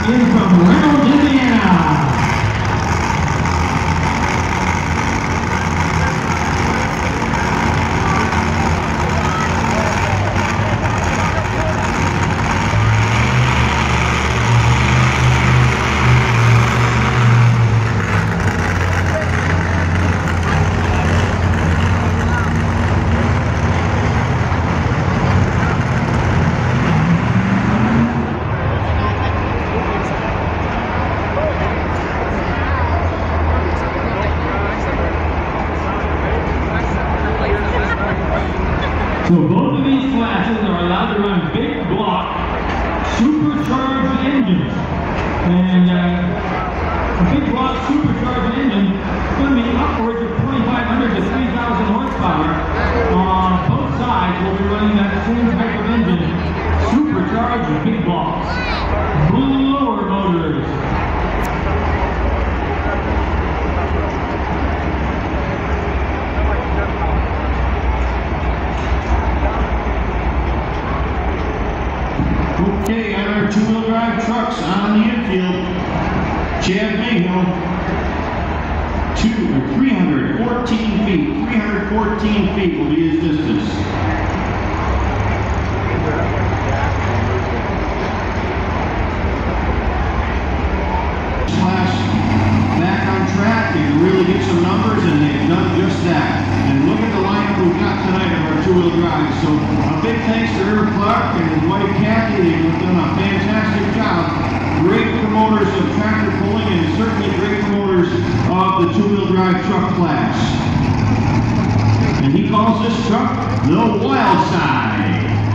in from Reynolds, Indiana. So both of these classes are allowed to run big block, supercharged engines. And a big block supercharged engine is going to be upwards of 2,500 to 3,000 horsepower. On both sides will be running that same type of engine, supercharged big blocks. Blower motors. Okay, on our two-wheel drive trucks on the infield, Chad Mayhill, 314 feet. 314 feet will be his distance. Slash back on track, they can really get some numbers, and they've done just that. And look at the lineup we've got tonight of our two-wheel drive. So a big thanks to Herb Clark and his wife Kathy. They've done a fantastic job. Great promoters of tractor pulling, and certainly great promoters of the two-wheel drive truck class. And he calls this truck the Wild Side.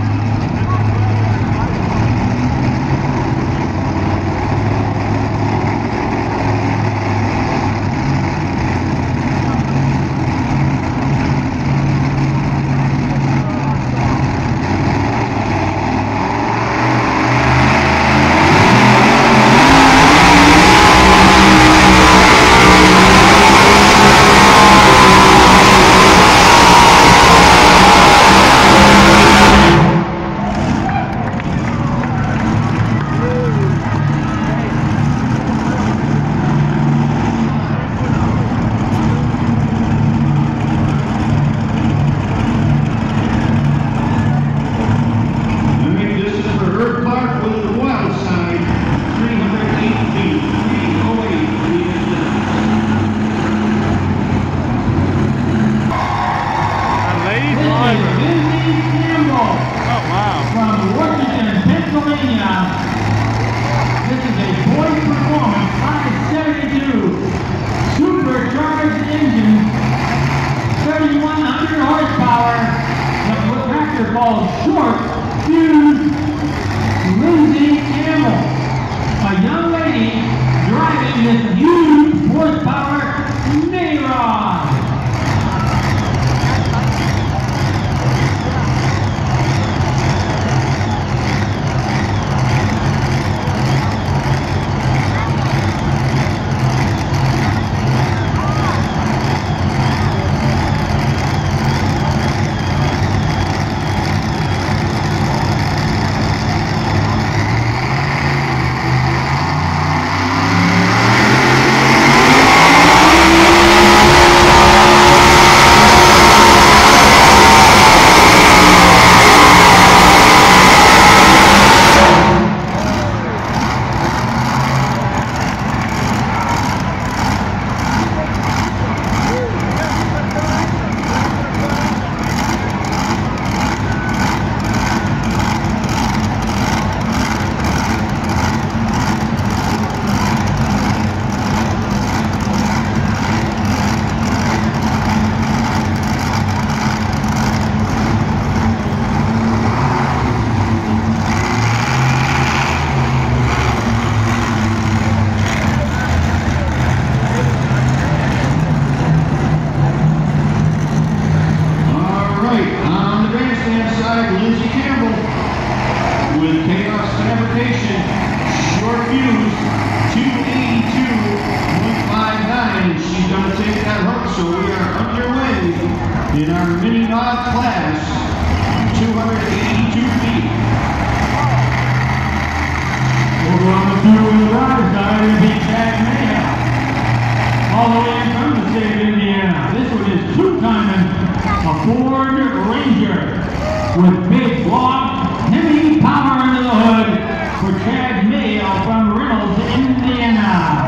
Called Short Fuse Lindsay Campbell, a young lady driving this huge horsepower Nayrod. Short fuse, 282.59. She's going to take that hook, so we are underway in our mini mod class, 282 feet. Over on the this one is two-timing a Ford Ranger with big block, heavy power under the hood for Chad Mayo from Reynolds, Indiana.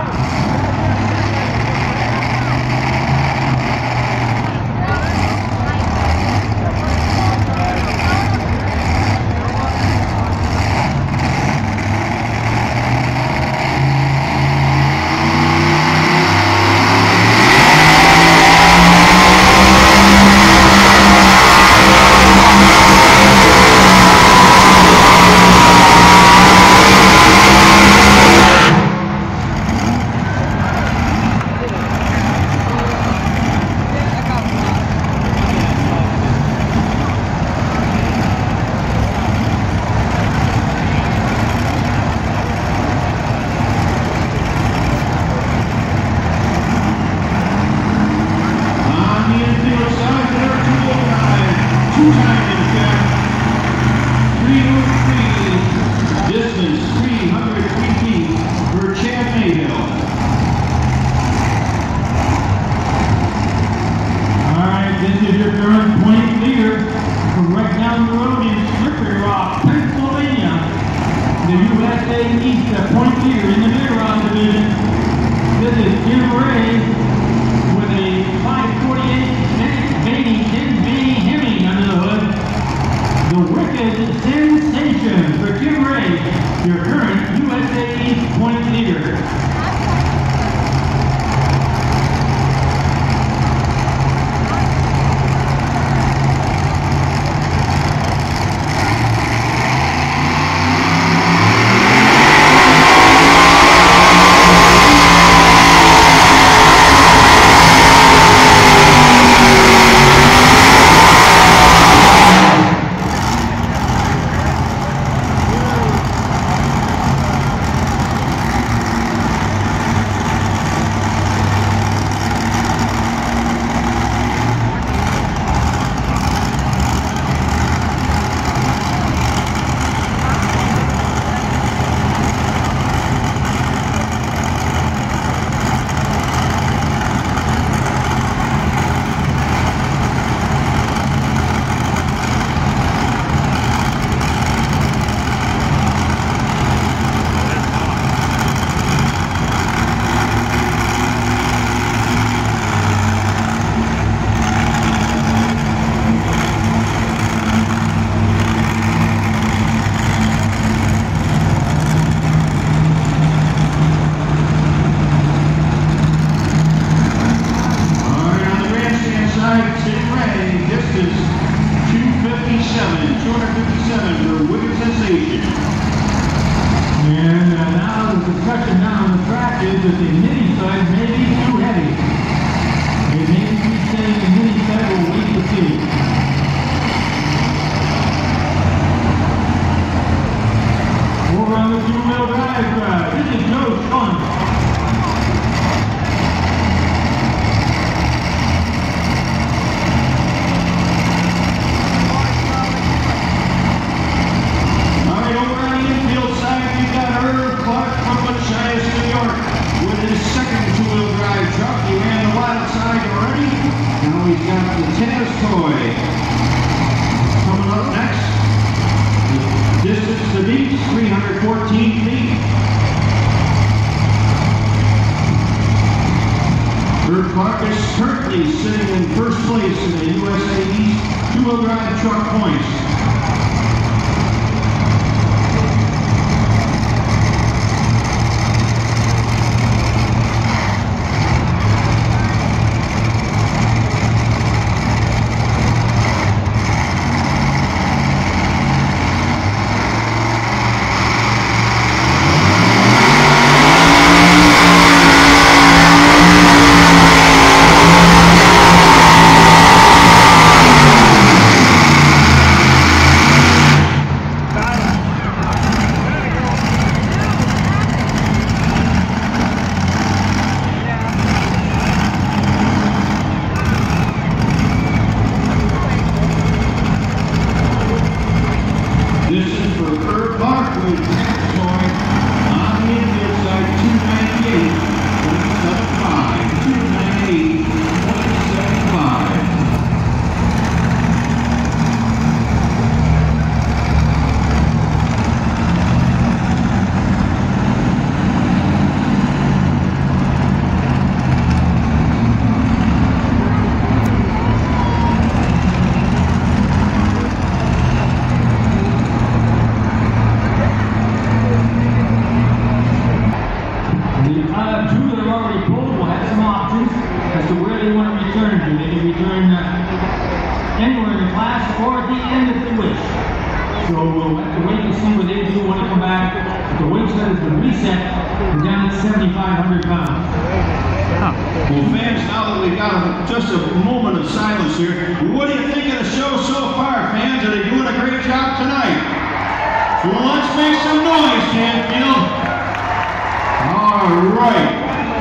So we'll have to wait and see what they do when they come back. The weight set has been reset. We're down at 7,500 pounds. Well, fans, now that we've got just a moment of silence here, what do you think of the show so far, fans? Are they doing a great job tonight? Well, let's make some noise, Canfield. All right.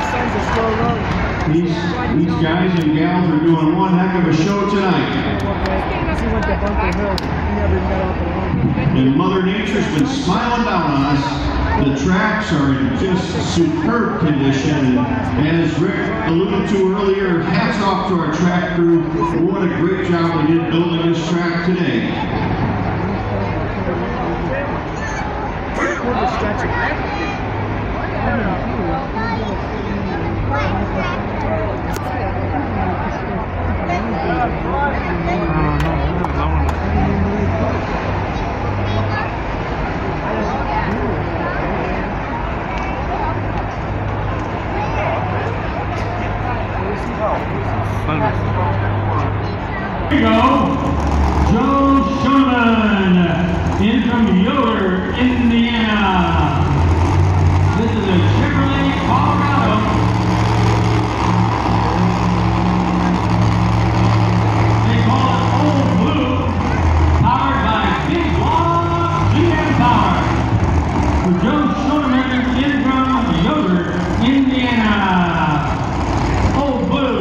These guys and gals are doing one heck of a show tonight. And Mother Nature's been smiling down on us. The tracks are in just superb condition. And as Rick alluded to earlier, hats off to our track crew. What a great job they did building this track today. Here we go. Joe Schumann in from Yoder, Indiana. This is a Chevrolet Colorado. They call it Old Blue, powered by Big Block GM Power. For Joe Schumann in from Yoder, Indiana. Old Blue.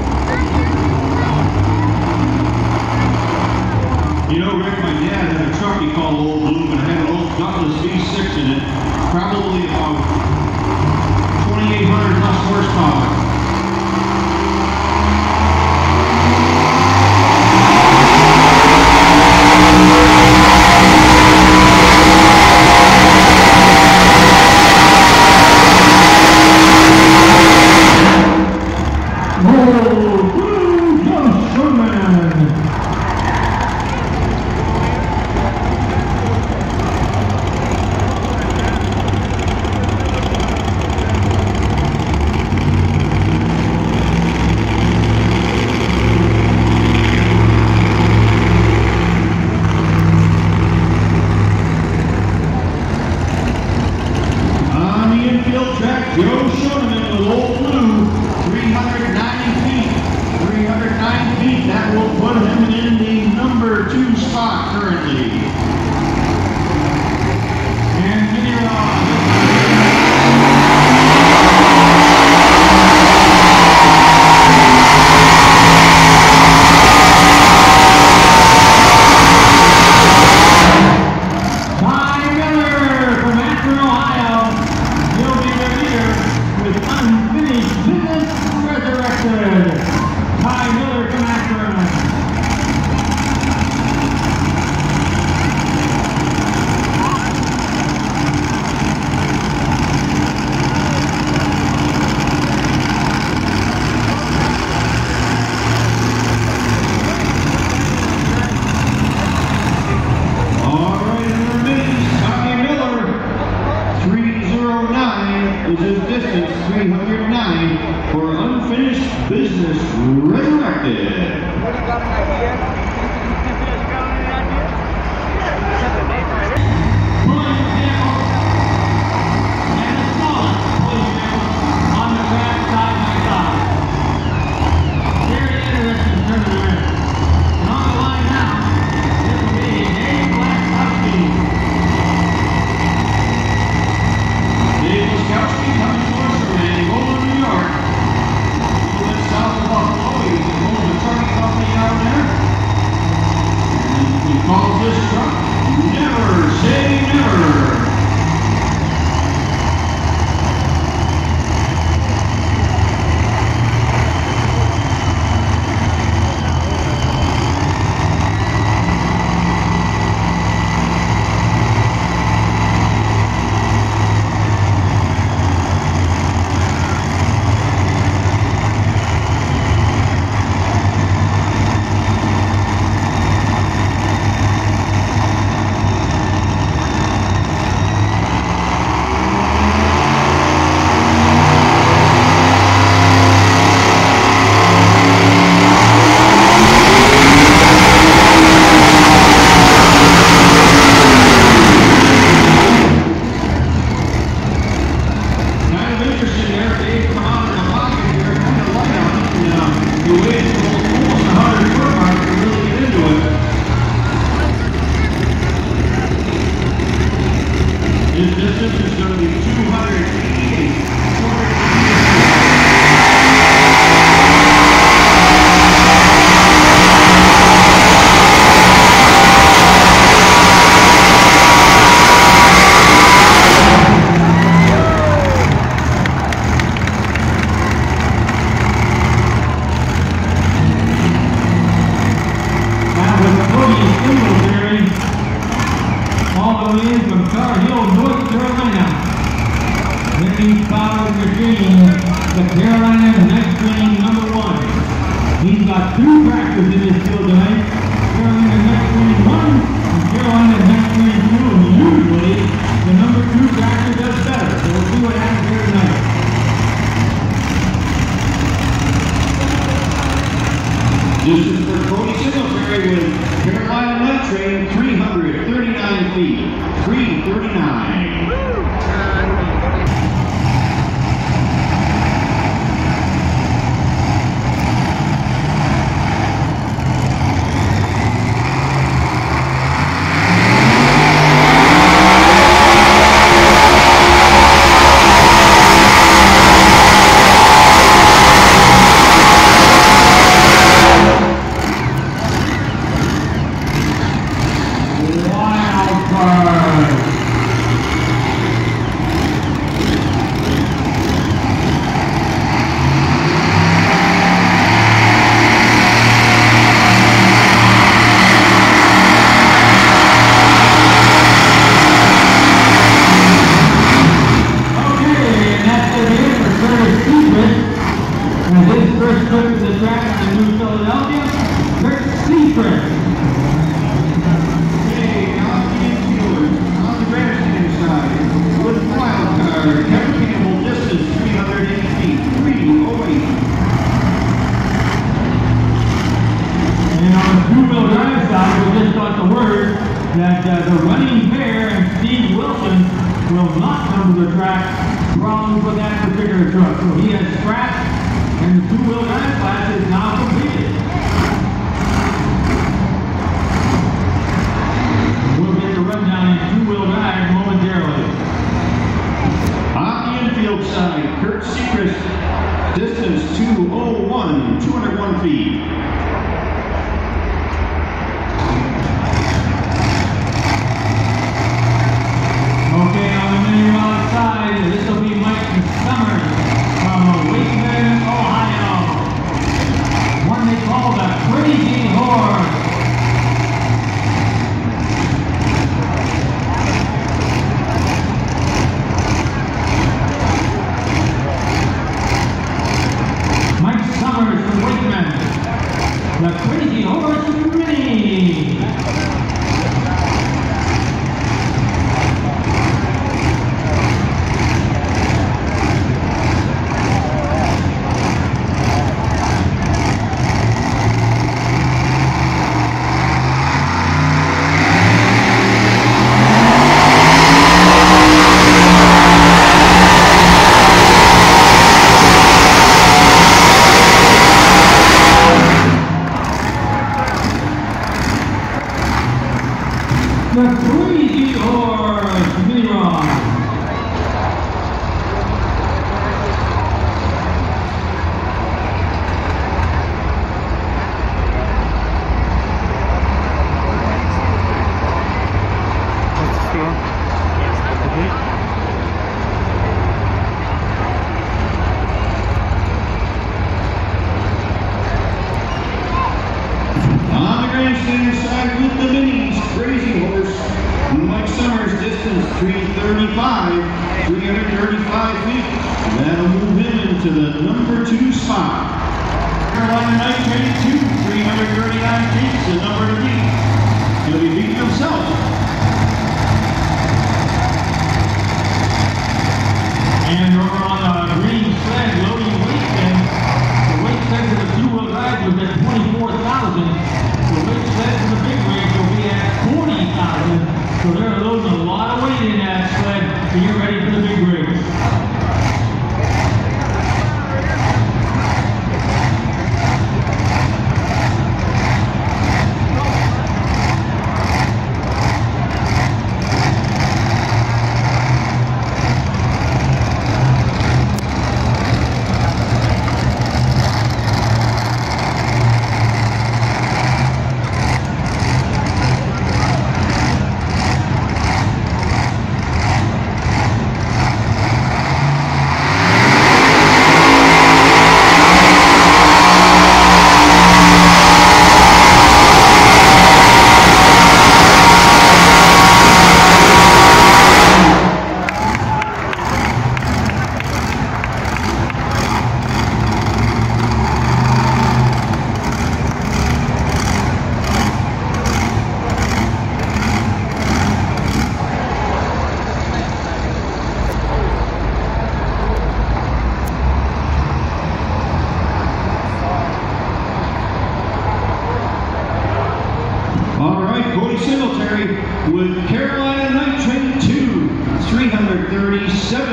You know, Rick, my dad had a truck he called Old Blue, and it had an old Douglas V6 in it, probably about 2,800 plus horsepower. Joe Schumann with Old Blue, 390 feet. 390 feet, that will put him in the number 2 spot currently. And here is his distance, 309, for Unfinished Business Resurrected. high-speed powered machine, the Carolina Night Train #1. He's got 2 tractors in his field tonight, Carolina Night Train 1 and Carolina Night Train 2, and usually the #2 tractor does better, so we'll see what happens here tonight. This is for Cody Singletary with Carolina Night Train, 339 feet, 339. That the running pair and Steve Wilson will not come to the track. Problems with that particular truck. So he has scrapped, and the 2-wheel drive class is now completed. We'll get the rundown in 2-wheel drive momentarily. On the infield side, Kurt Seacrest, distance 201, 201 feet. Okay, on the mini rod side, this will be Mike Summers from Wakeman, Ohio. One they call the Crazy Horse. Mike Summers from Wakeman, the Crazy Horse Mini. The Crazy Horse Mini Rod. On the grandstand side with the minis, Crazy Horse, Mike Summers, distance 335, 335 feet. That'll move him into the #2 spot. Carolina Night Train 2, 339 feet, the number to beat. He'll be beating himself. And over on the green sled loading weight, and the weight sled for the 2-wheel drive was at 24,000. The weight sled for the big rig will be at 40,000. So they're loading a lot of weight in that sled to get ready for the big rigs.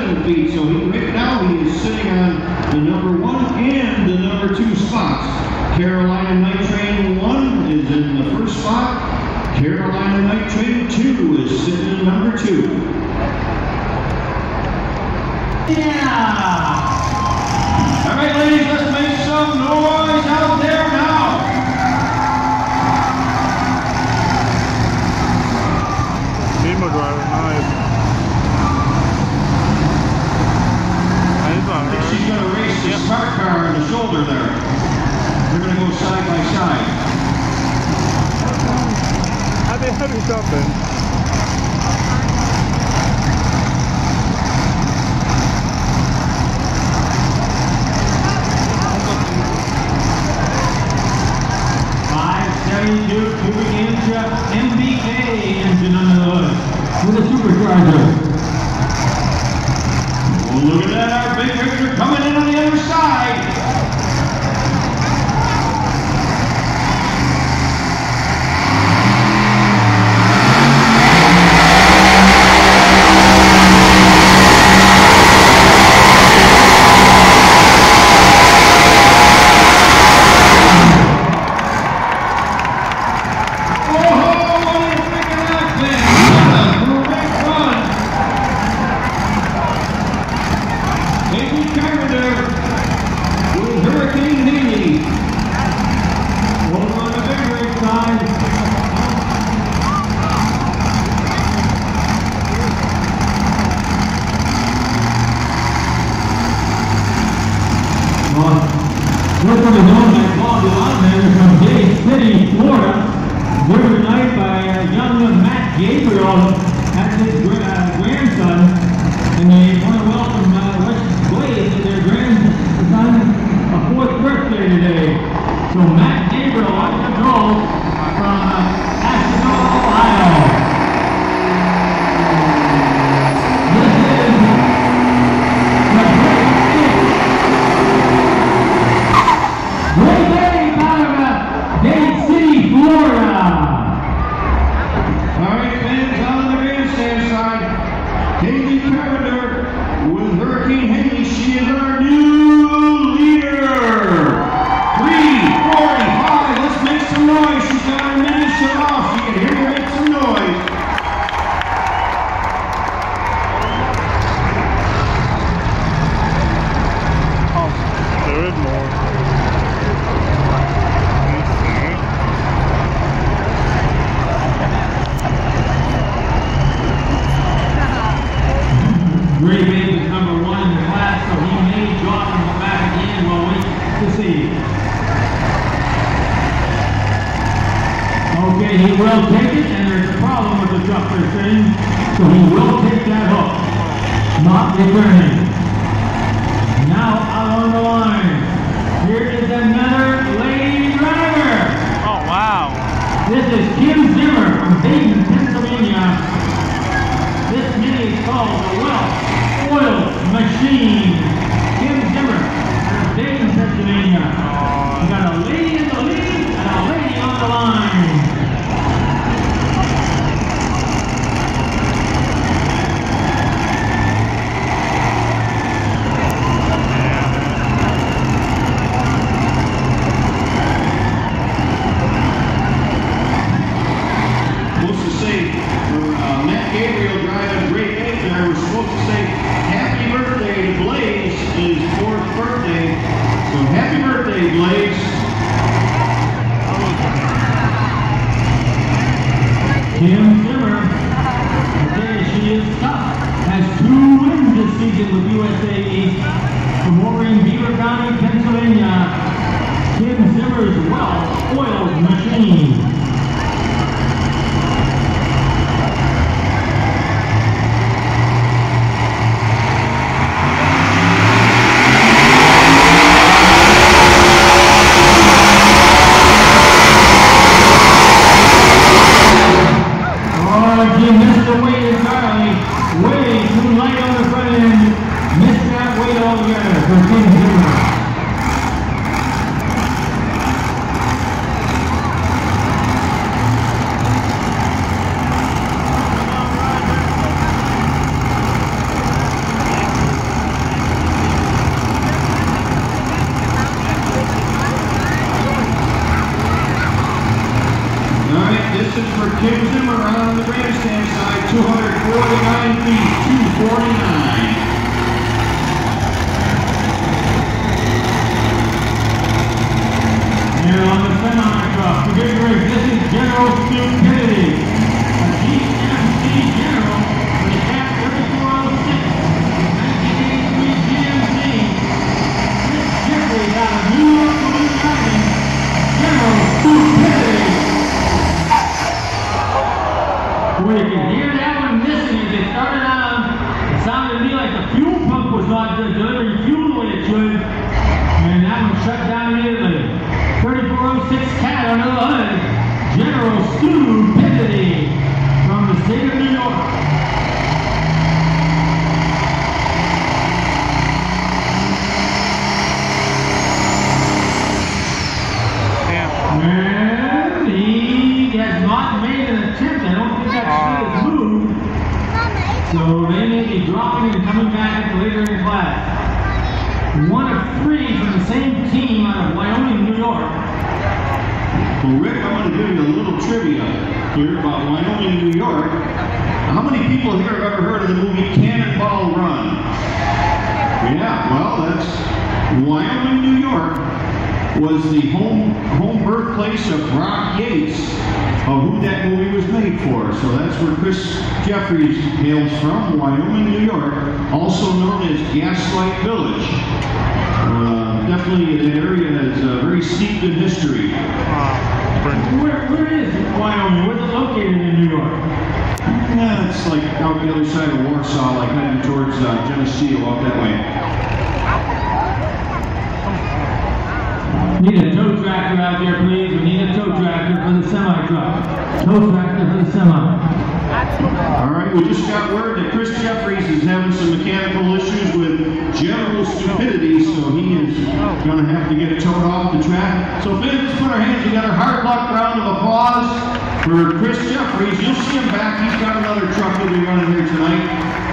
7 feet. So right now he is sitting on the number 1 and the number 2 spots. Carolina Night Train 1 is in the first spot. Carolina Night Train 2 is sitting in number 2. Yeah! All right, ladies, let's make some noise out there now. Demo driver, nice. I think she's going to race the smart car in the shoulder there. They're going to go side by side. Happy something. Cubic inch SMBG engine under the hood with a supercharger. Oh, look at that, our big picture coming in on the other side. This one is owned by Bob Delonman from Dade City, Florida. Driven tonight by young Matt Gabriel. That's his grandson. And they want to welcome West Blaze to their grandson's 4th birthday today. So Matt Gabriel on control from Asheville, Ohio. This is Dade City, Florida. All right, fans on the grandstand side. Haley Carpenter with Hurricane Haley. She is our new leader. 3:45. Let's make some noise. She's got her mini shut off. She can hear her make some noise. Oh, there is more. Gray Babe is number 1 in the class, so he may drop in the back again. We'll wait to see. Okay, he will take it, and there's a problem with the trucker thing, so he will take that hook. Not returning. Now out on the line. Here is another lady driver. Oh, wow. This is Kim Zimmer from Dayton, Pennsylvania. This mini is called the Welch Oil Machine. Kim Zimmer from Dayton, Pennsylvania. We got a lady in the lead and a lady on the line. Supposed to say, for Matt Gabriel driving Great Babe there, we're supposed to say happy birthday to Blaze, his 4th birthday. So happy birthday, Blaze. Kim Zimmer, okay, she is tough. Has 2 wins this season with USA East from over in Beaver County, Pennsylvania. Kim Zimmer's Welch Oil Machine. He missed the weight entirely. Way too light on the front end. Missed that weight altogether for Kim Zimmer. Tim Zimmer on the grandstand side, 249 feet, 249. And on the semi-truck, the big race, this is General Stupidity. A GMC General with a Cat 3406, 1983 GMC. Chris Jeffrey out of New York Police Driving, General Stupidity. Boy, you can hear that one missing as it started out. It sounded to me like the fuel pump was not delivering fuel the way it should. And that one shut down immediately. 3406 Cat on the hood, General Stupidity from the state of New York. And he has not made an attempt. I don't think that shit is moved. So they may be dropping and coming back later in class. One of three from the same team out of Wyoming, New York. Well, Rick, I'm going to give you a little trivia here about Wyoming, New York. How many people here have ever heard of the movie Cannonball Run? Yeah, well, that's Wyoming, New York was the home birthplace of Brock Yates, of who that movie was made for. So that's where Chris Jeffries hails from, Wyoming, New York, also known as Gaslight Village. Definitely that area is very steeped in history. Where is Wyoming? Where's it located in New York? Yeah, it's like out the other side of Warsaw, like heading towards Geneseo, out that way. Need a tow tractor out there, please. We need a tow tractor for the semi-truck. Tow tractor for the semi. All right, we just got word that Chris Jeffries is having some mechanical issues with General Stupidity, so he is going to have to get towed off the track. So fans, let's put our hands together. Hard luck round of applause for Chris Jeffries. You'll see him back. He's got another truck he'll be running here tonight.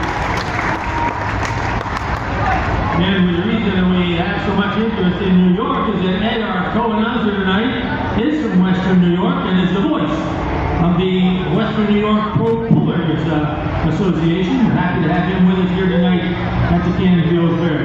And the reason that we have so much interest in New York is that Ed, our co-announcer tonight, is from Western New York and is the voice of the Western New York Pullers Association. We're happy to have him with us here tonight at the Canfield Fair.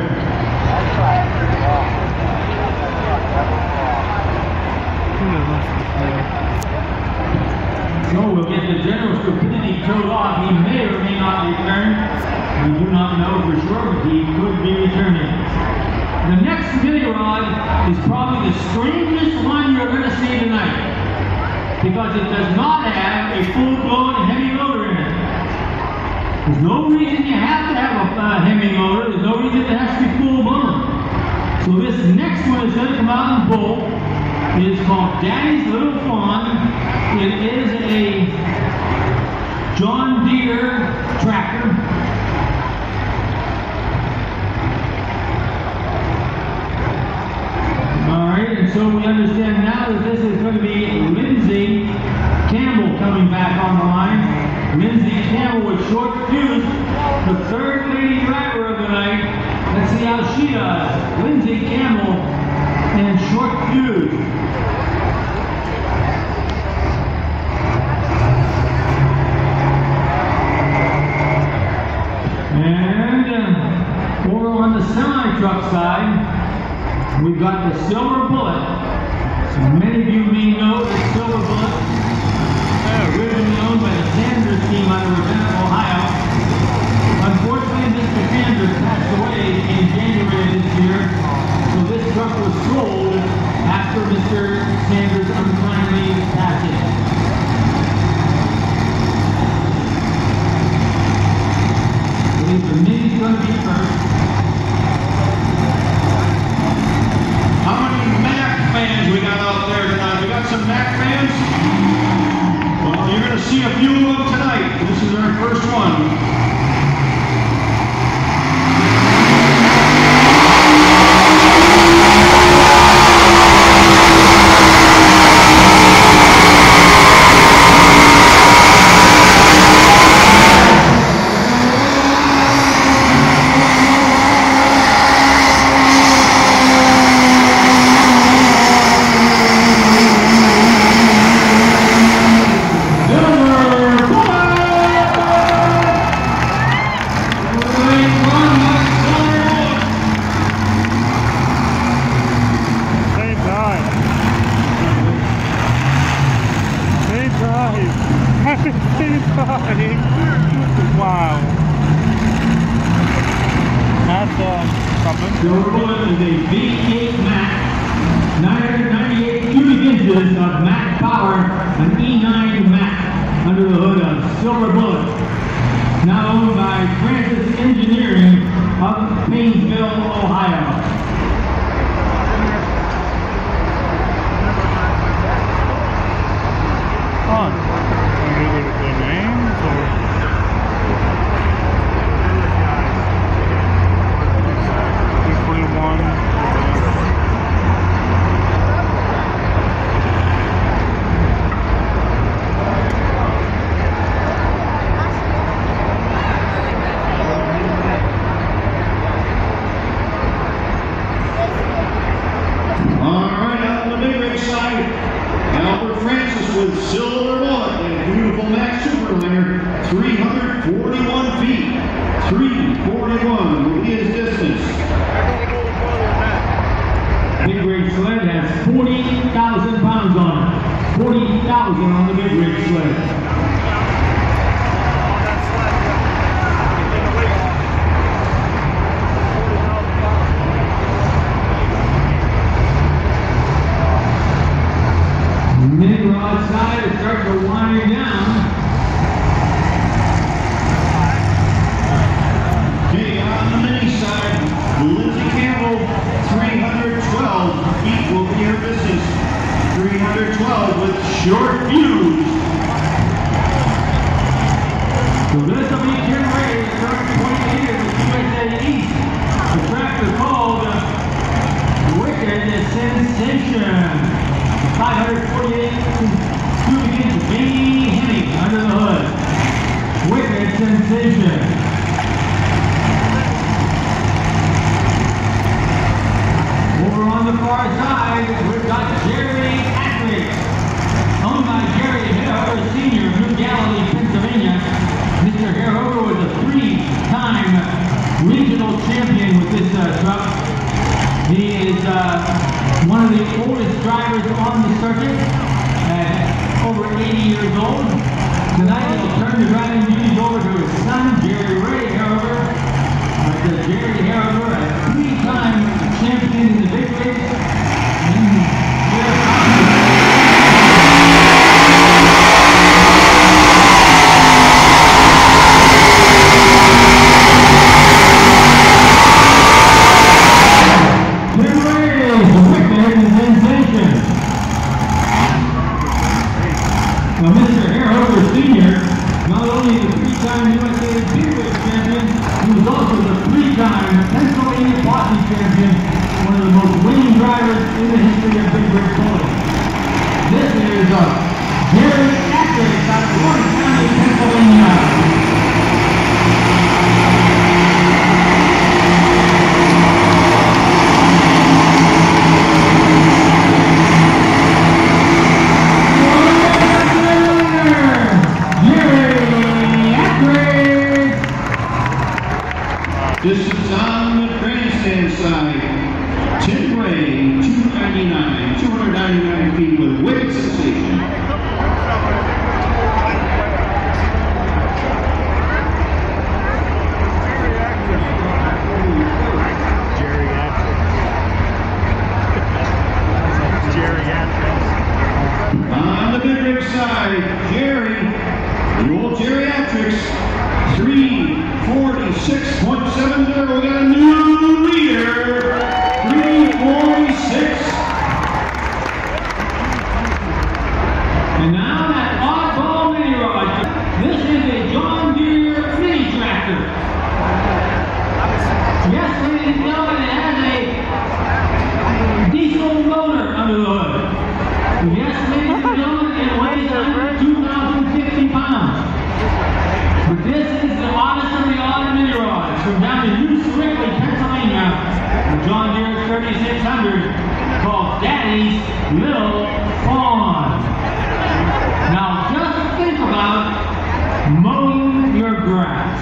So we'll get the General Stupidity towed off. He may or may not return. We do not know for sure, but he could be returning. The next mini rod is probably the strangest one you're going to see tonight, because it does not have a full-blown Hemi motor in it. There's no reason you have to have a Hemi motor. There's no reason it has to be full-blown. So this next one is going to come out and bolt. It is called Daddy's Little Fawn. It is a John Deere tractor. Alright, and so we understand now that this is going to be Lindsay Campbell coming back on the line. Lindsay Campbell with short fuse, the third lady driver of the night. Let's see how she does. Lindsay Campbell and short fuse. And over on the semi-truck side, we've got the Silver Bullet. So many of you may know the Silver Bullet, originally owned by the Sanders team out of Ravenna, Ohio. Unfortunately, Mr. Sanders passed away in January of this year, so this truck was sold after Mr. Sanders' untimely passing. The mini's going to be first. How many Mac fans we got out there tonight? We got some Mac fans? Well, you're going to see a few of them tonight. This is our first one. something. Silver bullet is a V8 Max, 998 cubic inches of Max power, an E9 Max under the hood of Silver Bullet. Now owned by Francis Engineering of Painesville, Ohio. On. The names or? With Silver Bullet and a beautiful Max Superliner, 341 feet. 341 will be his distance. Big rig sled has 40,000 pounds on it. 40,000 on the big rig sled. Mini rod side is starting to wind down. Okay, on the mini side, Lindsay Campbell, 312 feet will be her distance. 312 with short fuse. So this will be Jim Ray, truck 20 years with USA East. The tractor called Wicked Sensation. 548 cubic inches, Jamie Henning under the hood. Wicked Sensation. Over on the far side, we've got Jerry Ackley, owned by Jerry Harehover Sr. of New Galilee, Pennsylvania. Mr. Harehover was a three-time regional champion with this truck. He is one of the oldest drivers on the circuit, at over 80 years old. Tonight he'll turn the driving duties over to his son, Jerry Ray Harehover. Jerry Harehover, a three-time champion in the big leagues. Now, Mr. Harehover Sr., not only the three-time USA Big League champion, he was also the three-time Pennsylvania Posse champion, one of the most winning drivers in the history of Big League bowling. This is Jerry Ackley out of Lawrence County, Pennsylvania. Distance on the grandstand side, Tim Ray, 299 feet with Wicked Sensation. On the big rig side, Jerry, the old geriatrics, 346.70. We got a new leader, 346. And now that oddball mini rod. This is a John Deere mini tractor. Yes, ladies and gentlemen, it has a diesel motor under the hood. Yes, ladies and gentlemen, it weighs under 2,050 pounds. But this is the oddest of the odd mini rods from down in New Strictly, Pennsylvania. The John Deere 3600 called Daddy's Little Fawn. Now just think about mowing your grass.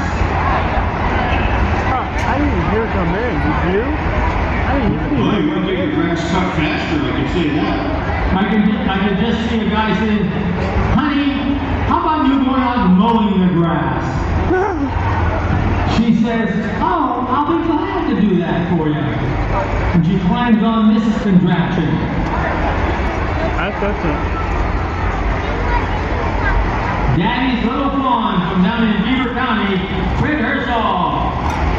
I didn't hear it come in, did you? Well, you want to make your grass cut faster, I can say that. I can just see a guy saying, honey, how about you going out and mowing the grass? She says, oh, I'll be glad had to do that for you. And she climbs on this contraption. That's it. Daddy's little fawn from down in Beaver County, Fred Herzog.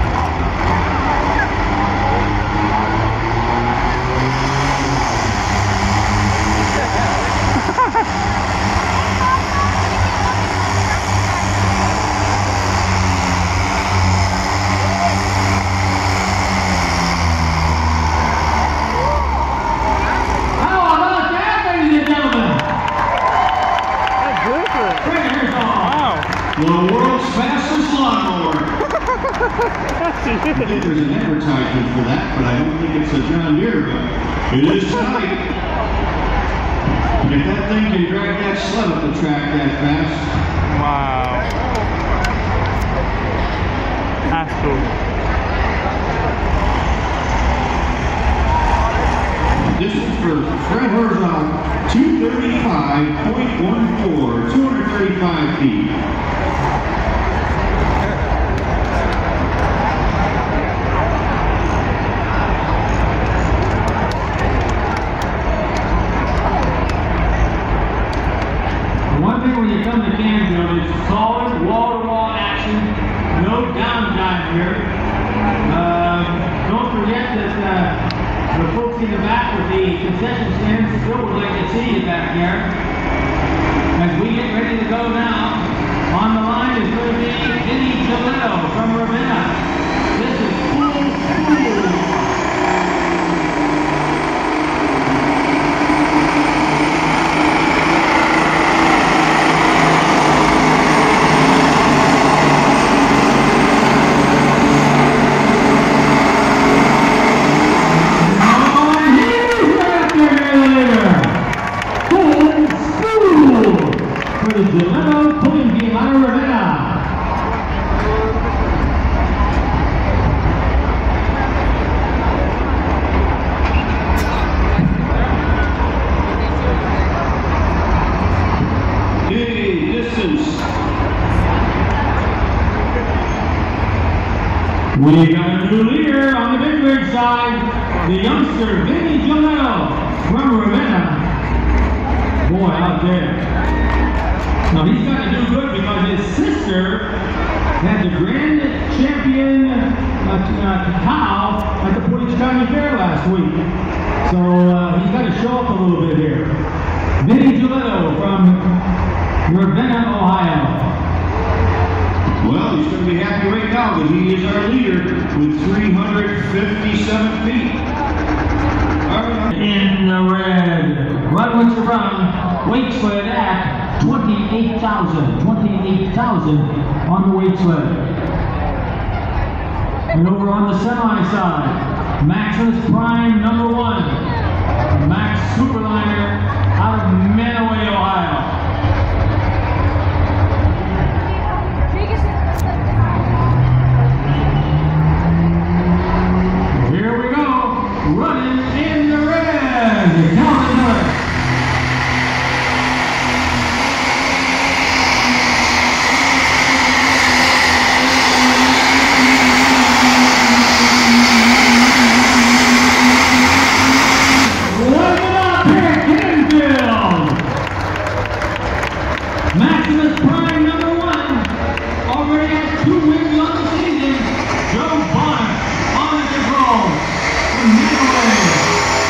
The world's fastest lawnmower. I think there's an advertisement for that, but I don't think it's a John Deere, but it is tonight. If that thing can drag that sled up the track that fast. Wow. Absolutely. This is for Fred Herzog, 235.14, 235 feet. When you come to Canfield, it's solid wall-to-wall action, no downtime here. Don't forget that the folks in the back with the concession stands still would like to see you back here. As we get ready to go now, on the line is going to be Vinny Gilletto from Ravenna. This is cool. Gilletto pulling team out of Ravenna. Hey, distance. We got a new leader on the big rig side, the youngster Vinny Gilletto from Ravenna. Boy, out there. Now he's got to do good because his sister had the grand champion cow at the Portage County Fair last week. So he's got to show up a little bit here. Vinny Gilletto from Ravenna, Ohio. Well, he's going to be happy right now that he is our leader with 357 feet. In the red, run with the run, weight sled at 28,000 on the weight sled. And over on the semi side, Maximus Prime number 1, Max Superliner out of Manaway, Ohio. Here we go, running in the red, Calvin Miller. What about here, Canfield? Maximus Prime number 1 already has 2 wins on the season. Joe Bonner on the control from Manaway.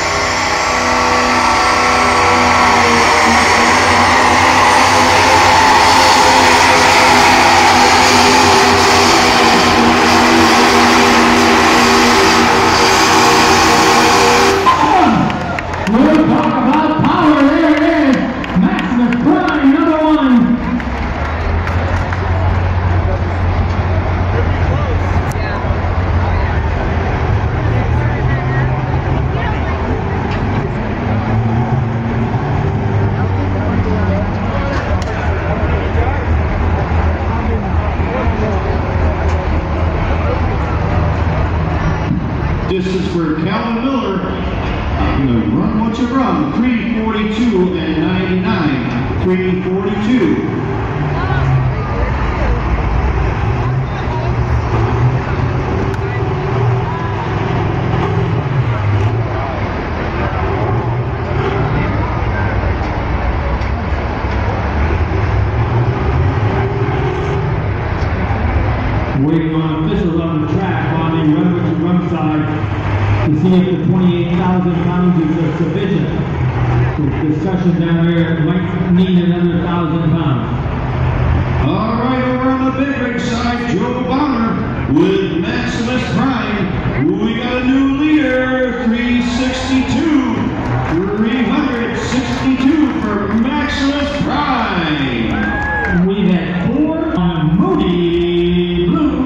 We'll talk about power. There it is. Maximus Prime number 1. This is for Calvin Miller. Run what you run. 342 and 99. 342. side to see if the 28,000 pounds is sufficient. The discussion down there might need another 1,000 pounds. All right, over on the big rig side, Joe Bonner with Maximus Prime. We got a new leader, 362 for Maximus Prime. We've had 4 on Moody Blue.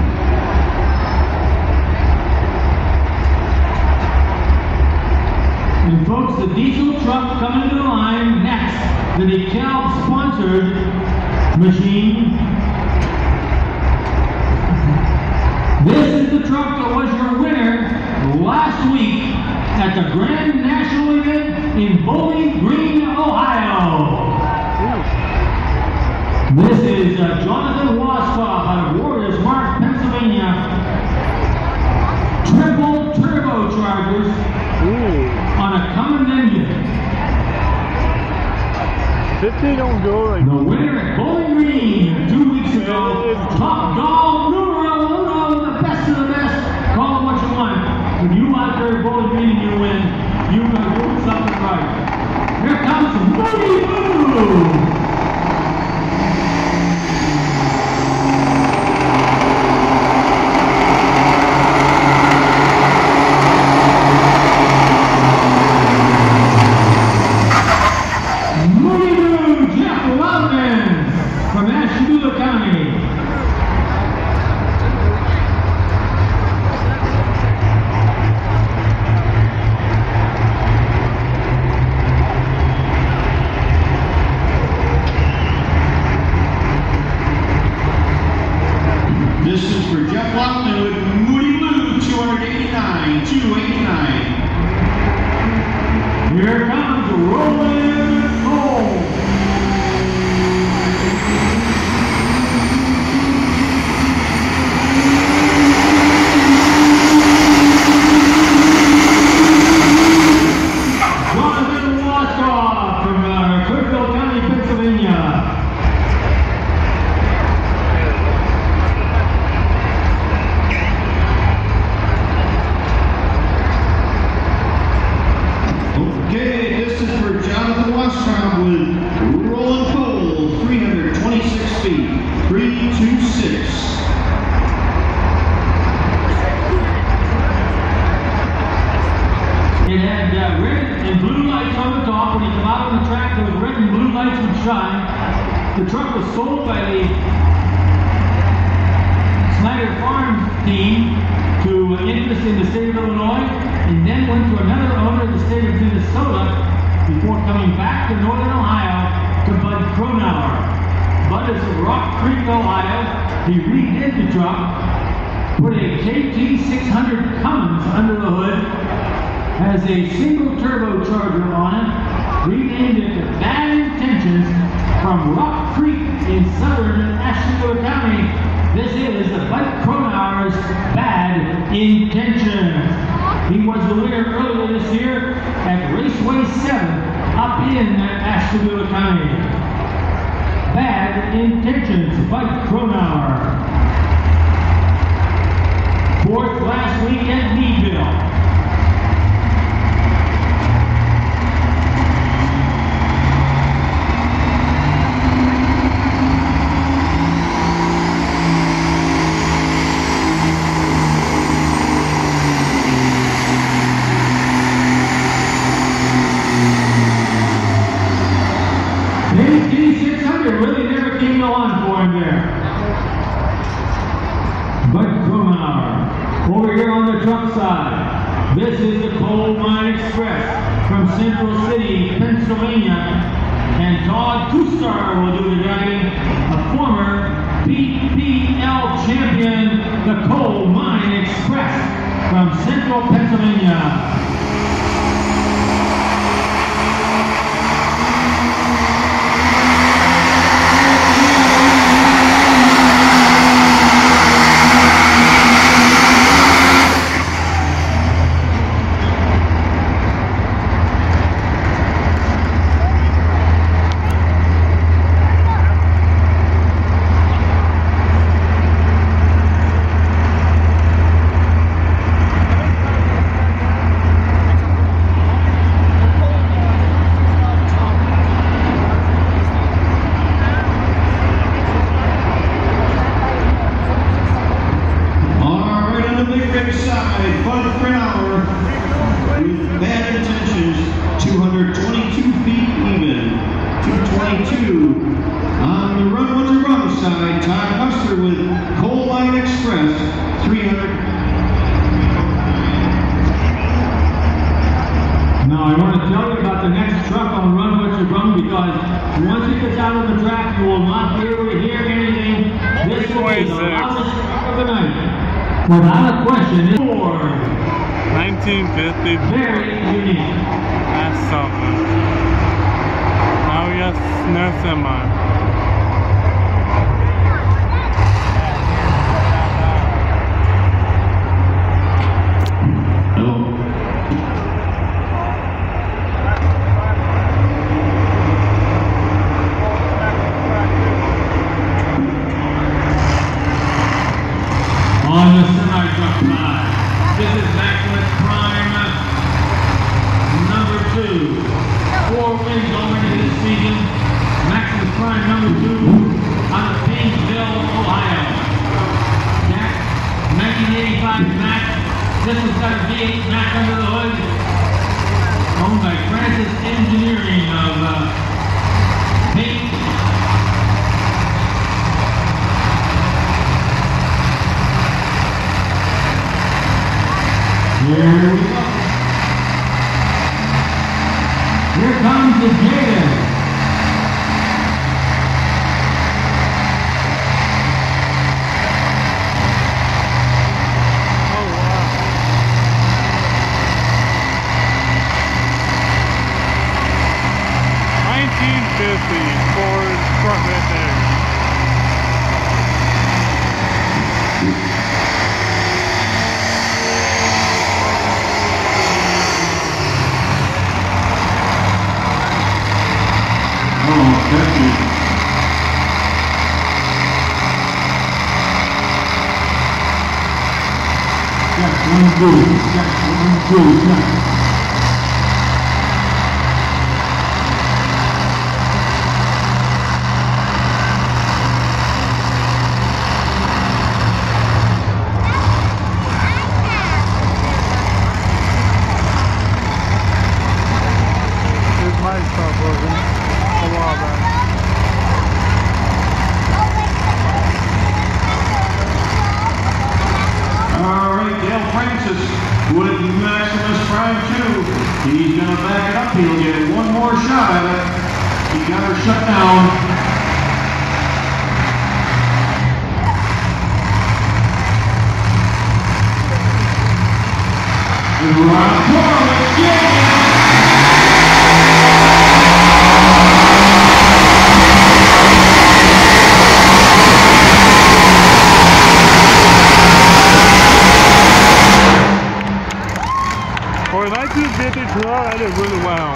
And folks, the diesel truck coming to the line next, the DeKalb sponsored machine. This is the truck that was your winner last week at the Grand National event in Bowling Green, Ohio. This is Jonathan Waskoff out of Warriors Mark, Pennsylvania. Triple turbochargers on a Cummins engine. 50 don't go like The winner at Bowling Green 2 weeks ago. Top dog numero uno, the best of the best. Call it what you want. When you out there at Bowling Green and you win, you're going to do something right. Here comes Moody Blue. From Ashtabula County. This is for Jeff Lockman with Moody Blue, 289. Here comes Roland Cole. The truck was sold by the Snyder Farms team to interest in the state of Illinois, and then went to another owner in the state of Minnesota before coming back to Northern Ohio to Bud Cronauer. Bud is from Rock Creek, Ohio. He redid the truck, put a KT 600 Cummins under the hood, has a single turbocharger on it, renamed it to Bad Intentions from Rock Creek in southern Ashtabula County. This is the Bud Cronauer's Bad Intentions. He was the winner earlier this year at Raceway 7 up in Ashtabula County. Bad Intentions, Bud Cronauer. Fourth last week at Meadville. Really never came on for him there. Bud Cronauer. Over here on the truck side, this is the Coal Mine Express from Central City, Pennsylvania. And Todd Kustar will do the driving, a former PPL champion, the Coal Mine Express from Central Pennsylvania. truck will run what you run, because once it gets out of the track, you will not be able to hear anything. This will be the loudest truck of the night. Without a question, it's Ford. 1950. Very unique. That's something. Now we got no semi. On the semi-truck side, this is Maximus Prime number 2. 4 wins already this season. Maximus Prime number 2 out of Canfield, Ohio. Jack, 1985 Mac. This one's got a V8 Mac under the hood. Owned by Francis Engineering of Paint. Here we go. Here comes the Jada. Oh wow. 1950 Ford truck right there. Check 1, 2, check. His mic stopped working a while back. All right, Dale Francis with Maximus Prime 2. He's going to back it up. He'll get one more shot at it. He got her shut down. And Ron Corwin, yeah! For a 1950 truck, I did really well.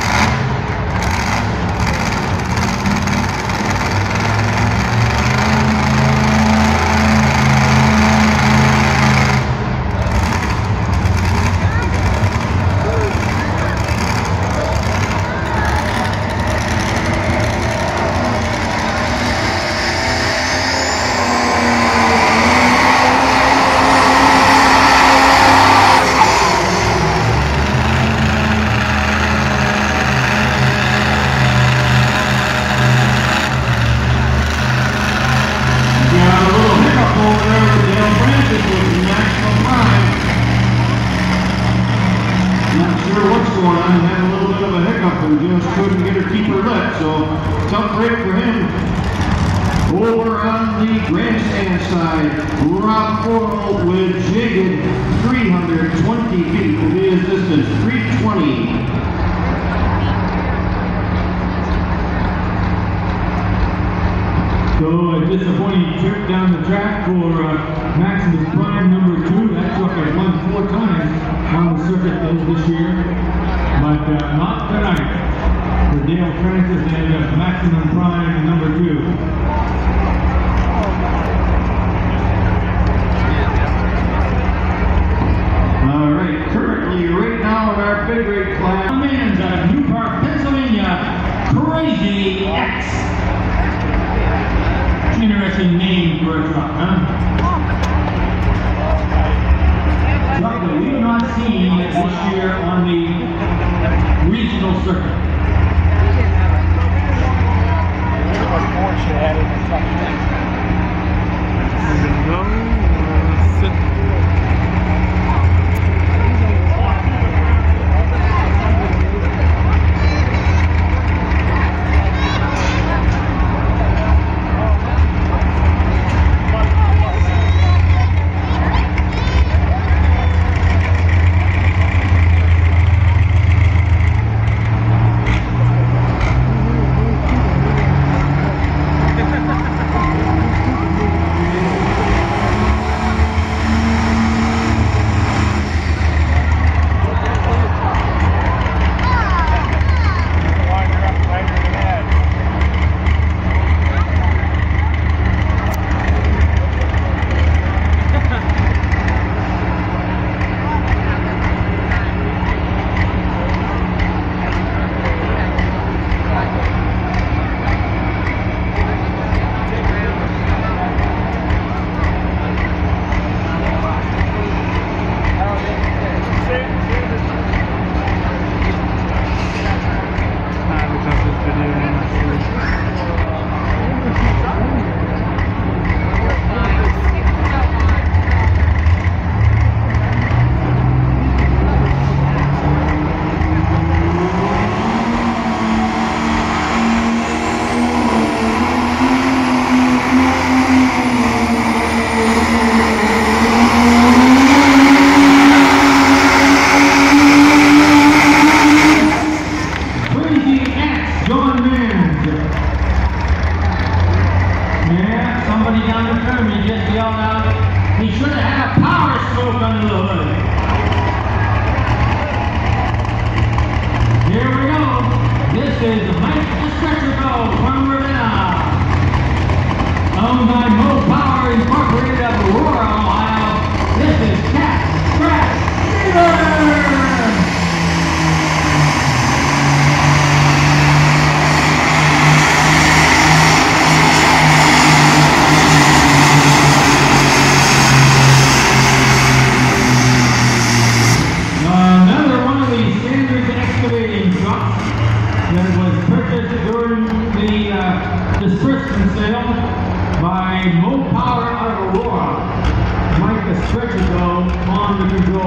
Just couldn't get her keep her lit, so tough break for him. Over on the grandstand side, Rob Coral with jigged 320 feet will be his distance, 320. So a disappointing trip down the track for Maximus Prime number 2. That truck has won 4 times on the circuit this year, but not tonight for Dale Francis and Maximum Prime number 2. All right, currently right now in our big rig class, Man's out of New Park, Pennsylvania, Crazy X. Interesting name for a truck, huh? Truck that we have not seen this year on the regional circuit.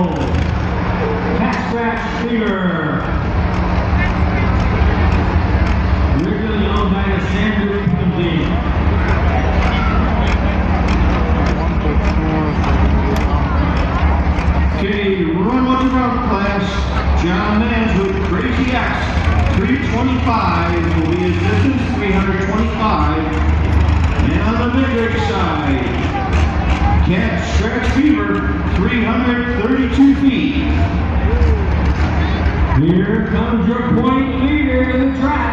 Cat Scratch Fever. Originally owned by the Sanders Company. Okay, run what you run class. John Mans with Crazy X. 325 will be his distance, 325. And on the big rig side, Cat Scratch Fever, 332 feet. Here comes your point leader to the track.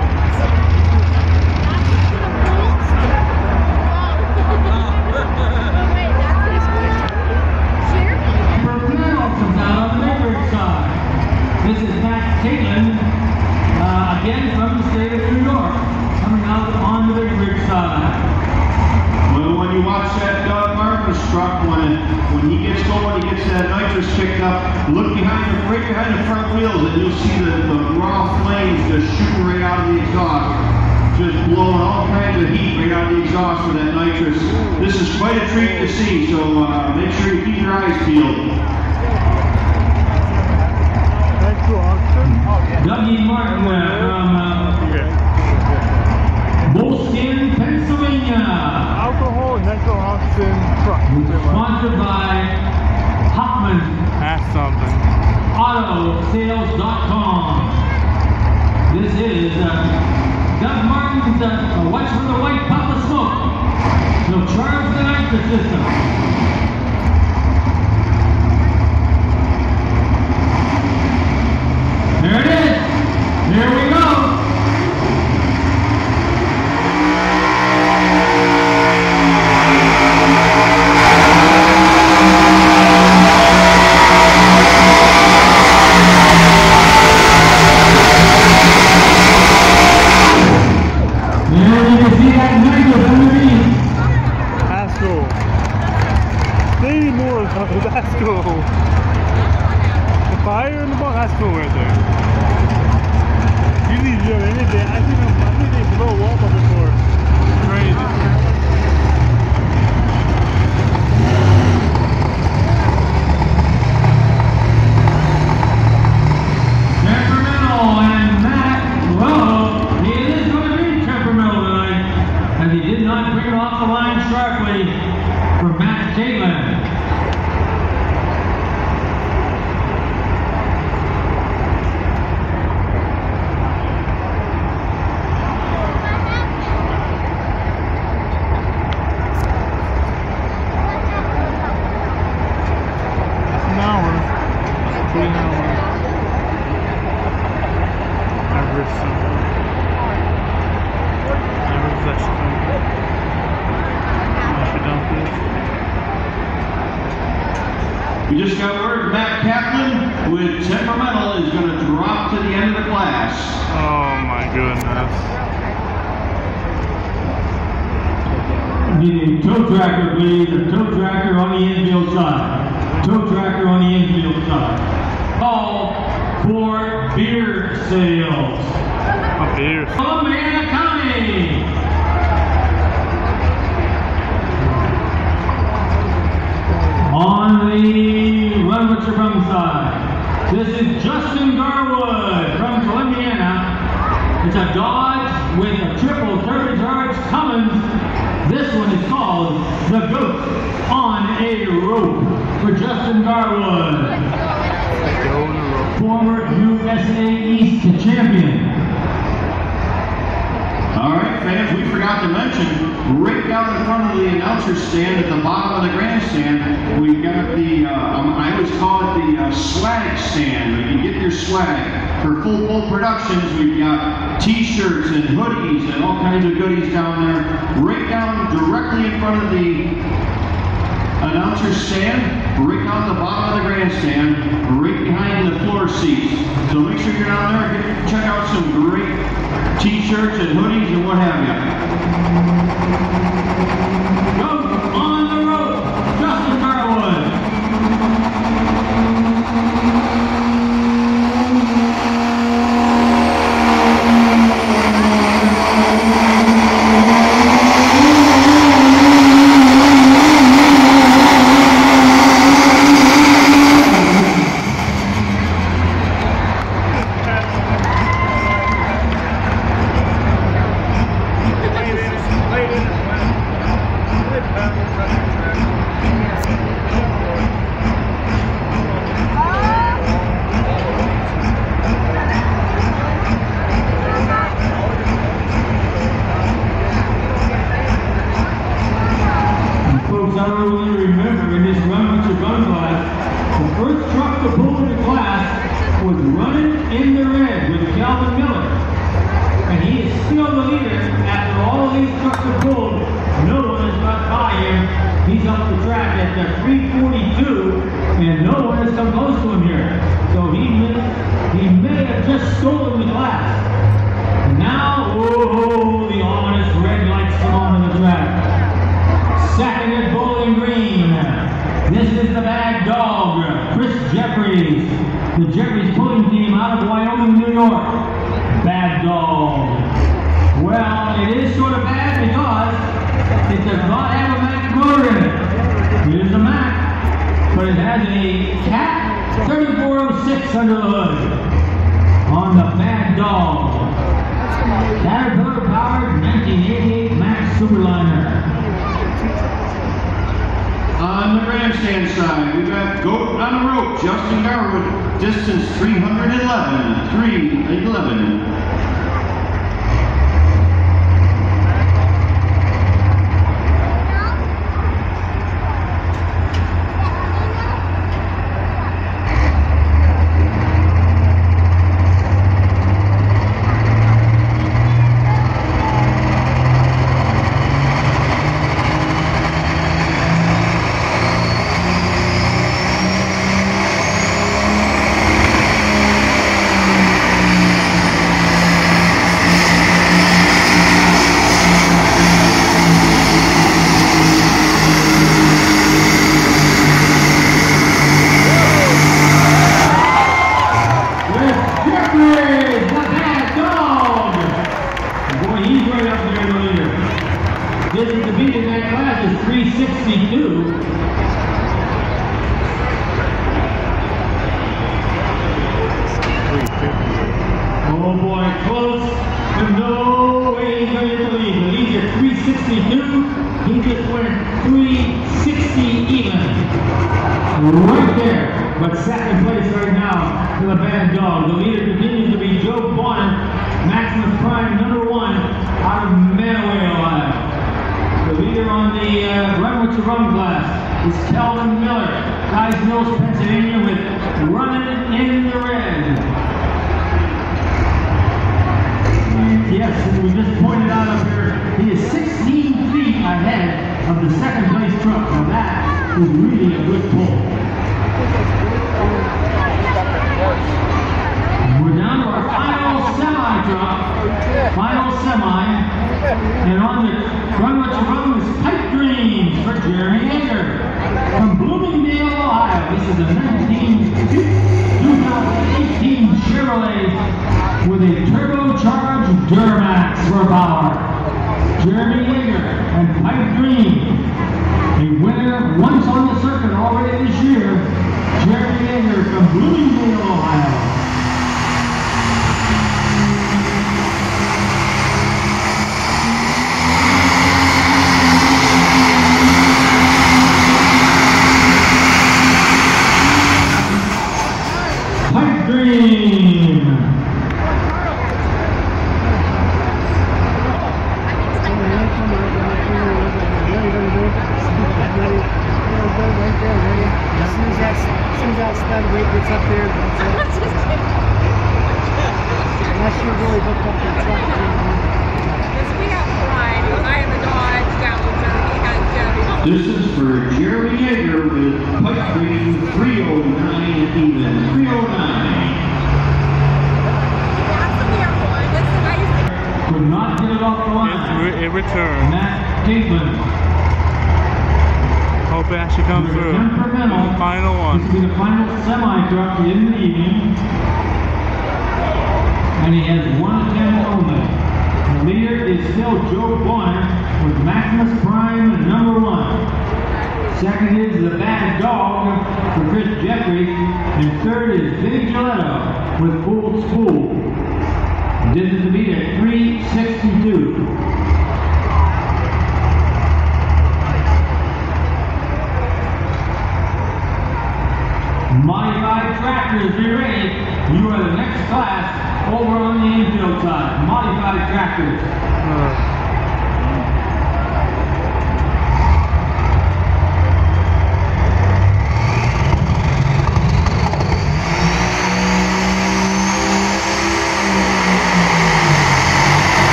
Comes out on the big rig side. This is Matt Caitlin, again from the state of New York, coming out on the big rig side. Well, when you watch that Doug Martin's truck, when he gets going, he gets that nitrous kicked up, look right behind the front wheels, and you'll see the raw flames just shooting right out of the exhaust, just blowing all kinds of heat right out of the exhaust with that nitrous. This is quite a treat to see, so make sure you keep your eyes peeled. Dougie Martin from Moleskin, Pennsylvania. Alcohol, natural oxygen, truck. Sponsored by Hoffman. That's something. Autosales.com. This is Doug Martin's Watch for the White Puff of Smoke. He'll charge the nitrous system. There it is. Here we go. There you can see that nitrous underneath. That's cool. They need more of those. That's cool. The fire in the box, that's cool right there. Usually you have anything. I think they blow up before. Crazy. Temperamental and Matt, well, he is going to be temperamental tonight, as he did not bring it off the line sharply for Matt Caitlin. We just got word Matt Kaplan with Temperamental is going to drop to the end of the class. Oh my goodness. Need a tow tracker, please. A tow tracker on the infield side. Tow tracker on the infield side. Call for beer sales. A beer. Columbia County. On the Run What You Run side, this is Justin Garwood from Columbiana. It's a Dodge with a triple turbocharged Cummins. This one is called the Goat on a Rope for Justin Garwood, former USA East champion. All right, fans, we forgot to mention, right down in front of the announcer stand at the bottom of the grandstand, we've got the, I always call it the swag stand. You can get your swag. For full productions, we've got t-shirts and hoodies and all kinds of goodies down there. Right down directly in front of the announcer stand, right down at the bottom of the grandstand, right behind the floor seats. So make sure you're down there, check out some great t-shirts and hoodies and what have you. Goat on the rope, Justin Garwood. Calvin Miller. And he is still the leader after all of these trucks are pulled. No one has got by him. He's up the track at the 3:42, and no one has come close to him here. So he may have just stolen the class. And now, oh, the ominous red lights come on in the track. Second at Bowling Green. This is the Bad Dog, Chris Jeffries. The Jeffries pulling team out of Wyoming, New York. Bad Dog. Well, it is sort of bad because it does not have a Mac motor in it. It is a Mac, but it has a Cat 3406 under the hood on the Bad Dog. Caterpillar powered 1988 Mac Superliner. On the grandstand side, we've got Goat on the Rope, Justin Garwood, distance 311. Oh boy, close, but no way he's going to get the lead. The lead's at 362. He just went 360 even. Right there. But second place right now for the Bad Dog. The leader continues to be Joe Bonner, Maximus Prime #1 out of Manaway, Ohio. The leader on the Run What You Run class is Calvin Miller, Guys Mills, Pennsylvania, with Running in the Red. Yes, as we just pointed out up here, he is 16 feet ahead of the second place truck. Now that is really a good pull. We're down to our final semi truck. Final semi. And on the Run What You Run is Pipe Dreams for Jeremy Hager from Bloomingdale, Ohio. This is a 2018 Chevrolet with a turbocharged Duramax for power. Jeremy Hager and Pipe Dream, a winner once on the circuit already this year. Jeremy Hager from Bloomingdale, Ohio. Pipe Dream. As soon as that stud weight gets up there, unless you're really hooked up to the truck. Because we have pride. I have a Dodge Challenger. He has Chevy. This is for Jeremy Yeager with Pipe Dream 309 even. 309. That's the miracle. This is nice. Could not get it off the line. It returned. Matt Caitlin. Hope it actually comes through. Temperamental. Final one. This will be the final semi-truck in the evening. And he has one attempt only. The leader is still Joe Bonner with Maximus Prime #1. Second is the Bad Dog for Chris Jeffries. And third is Vinny Gilletto with Full Spool. Distance to beat at 362. Modified tractors, be ready. You are the next class over on the infield side. Modified tractors.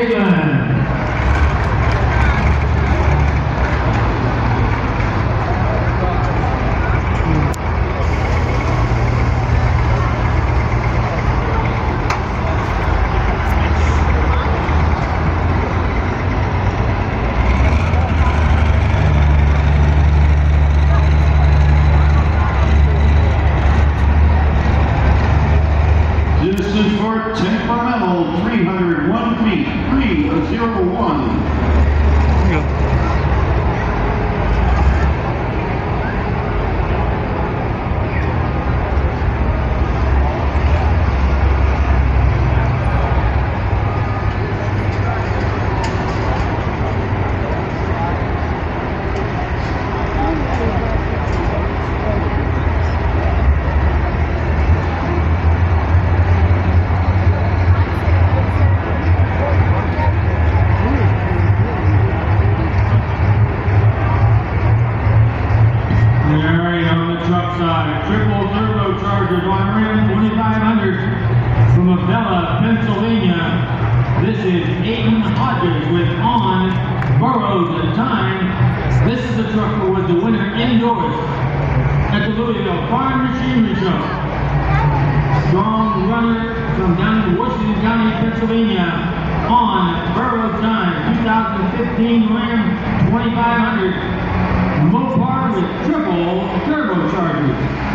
Caitlin. Distance for temperamental, 301 feet, 301. Triple turbocharged Wyoming 2500 from Avella, Pennsylvania. This is Aiden Hodges with On Burroughs time. This is the truck that was the winner indoors at the Louisville Farm Machinery Show. Strong runner from down in Washington County, Pennsylvania. On Burroughs time, 2015 Ram 2500. Mopar with triple turbochargers.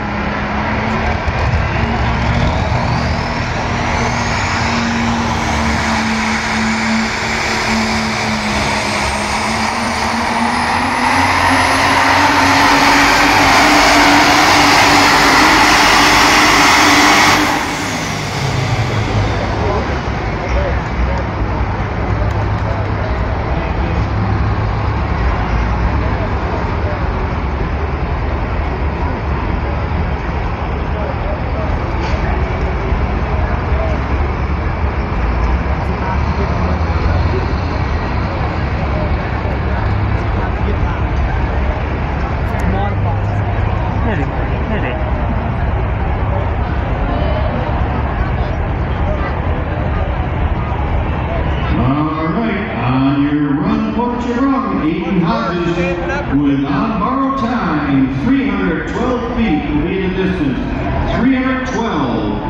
Aiden Hodges with on borrow time, 312 feet will be the distance, 312.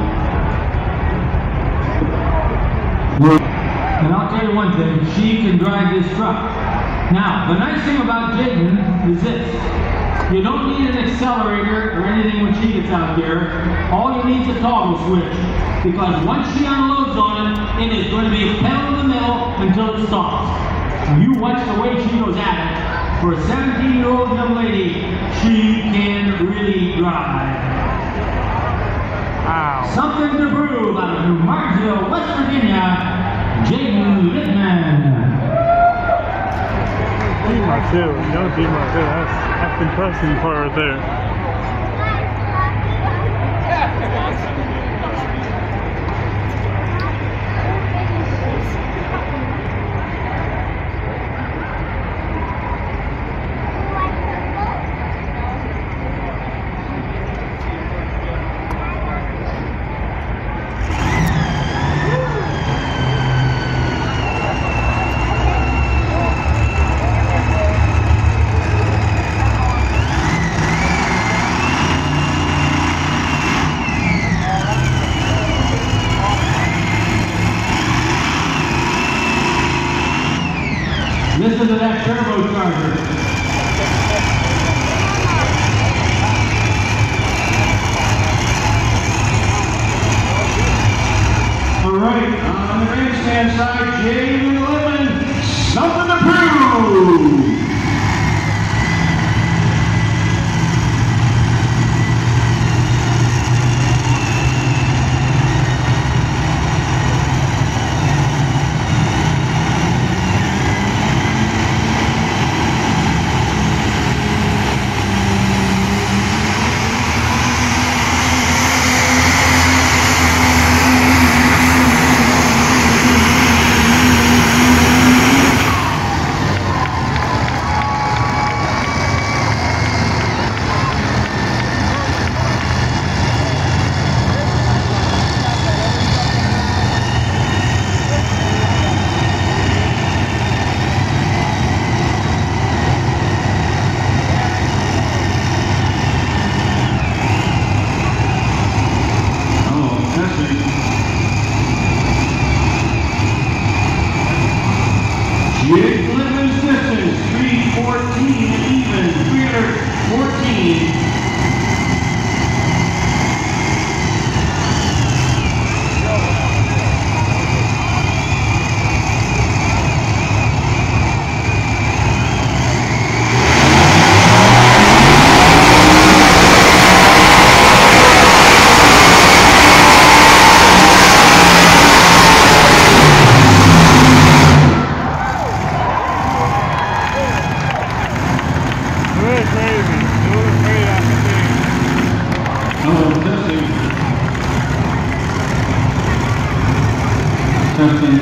And I'll tell you one thing, she can drive this truck. Now, the nice thing about Jaden is this. You don't need an accelerator or anything when she gets out there. All you need is a toggle switch. Because once she unloads on it, it is going to be pedal to the metal until it stops. You watch the way she goes at it. For a 17-year-old young lady, she can really drive. Wow. Something to prove out of New Martinsville, West Virginia, Jaden Littman. D-Mar too. No D-Mar too. That's the impressive part right there. Listen to that turbocharger. All right, on the grandstand side, Jaden Littman, something to prove. Testing.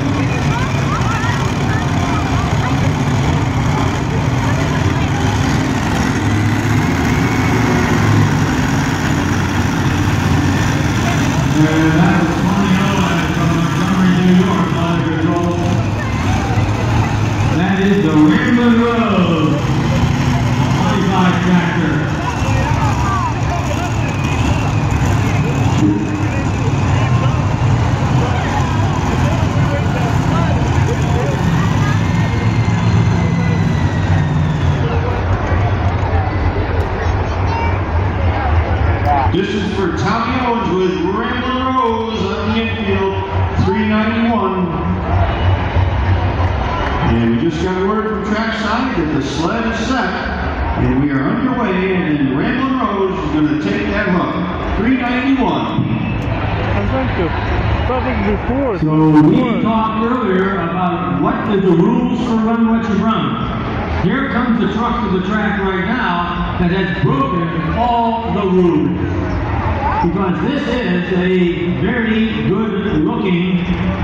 And that was 20 from Montgomery, New York, quality control. That is the Ramblin' Rose 25 tractor. This is for Tommy Owens with Ramblin' Rose on Canfield, 391. And we just got word from trackside that the sled is set, and we are underway, and then Ramblin' Rose is going to take that hook, 391. So we talked earlier about what is the rules for Run What You Run. Here comes the truck to the track right now that has broken all the rules. Because this is a very good looking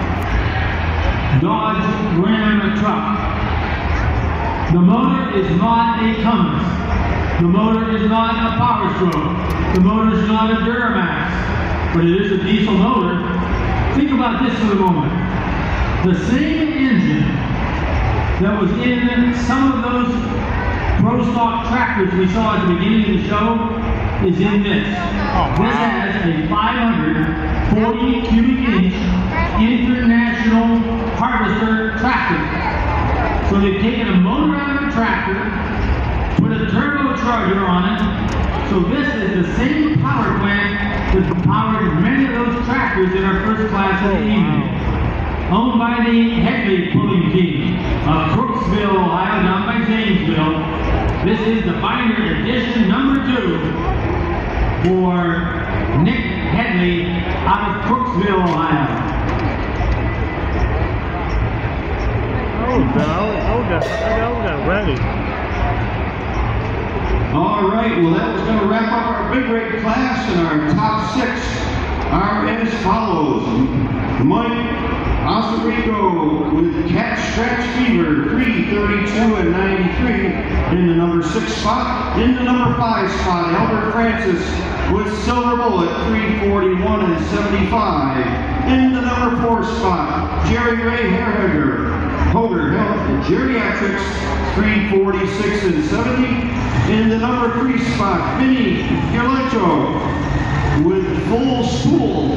Dodge Ram truck. The motor is not a Cummins. The motor is not a Power Stroke. The motor is not a Duramax. But it is a diesel motor. Think about this for a moment. The same engine that was in some of those Pro Stock tractors we saw at the beginning of the show is in this. This has a 540 cubic inch International Harvester tractor. So they've taken a motor out of the tractor, put a turbocharger on it. So this is the same power plant that powered many of those tractors in our first class of the evening. Owned by the Headley pulling team of Crooksville, Ohio, down by Zanesville. This is the Binder Edition number 2 for Nick Headley out of Crooksville, Ohio. I got ready. All right, well that was going to wrap up our big rig class, and our top 6 are as follows. Mike Osirico with Cat Scratch Fever, 332 and 93 in the number 6 spot. In the number 5 spot, Albert Francis with Silver Bullet, 341 and 75. In the number 4 spot, Jerry Ray Hoger Health Geriatrics, 346 and 70. In the number 3 spot, Vinny Giorletto with Full Spool,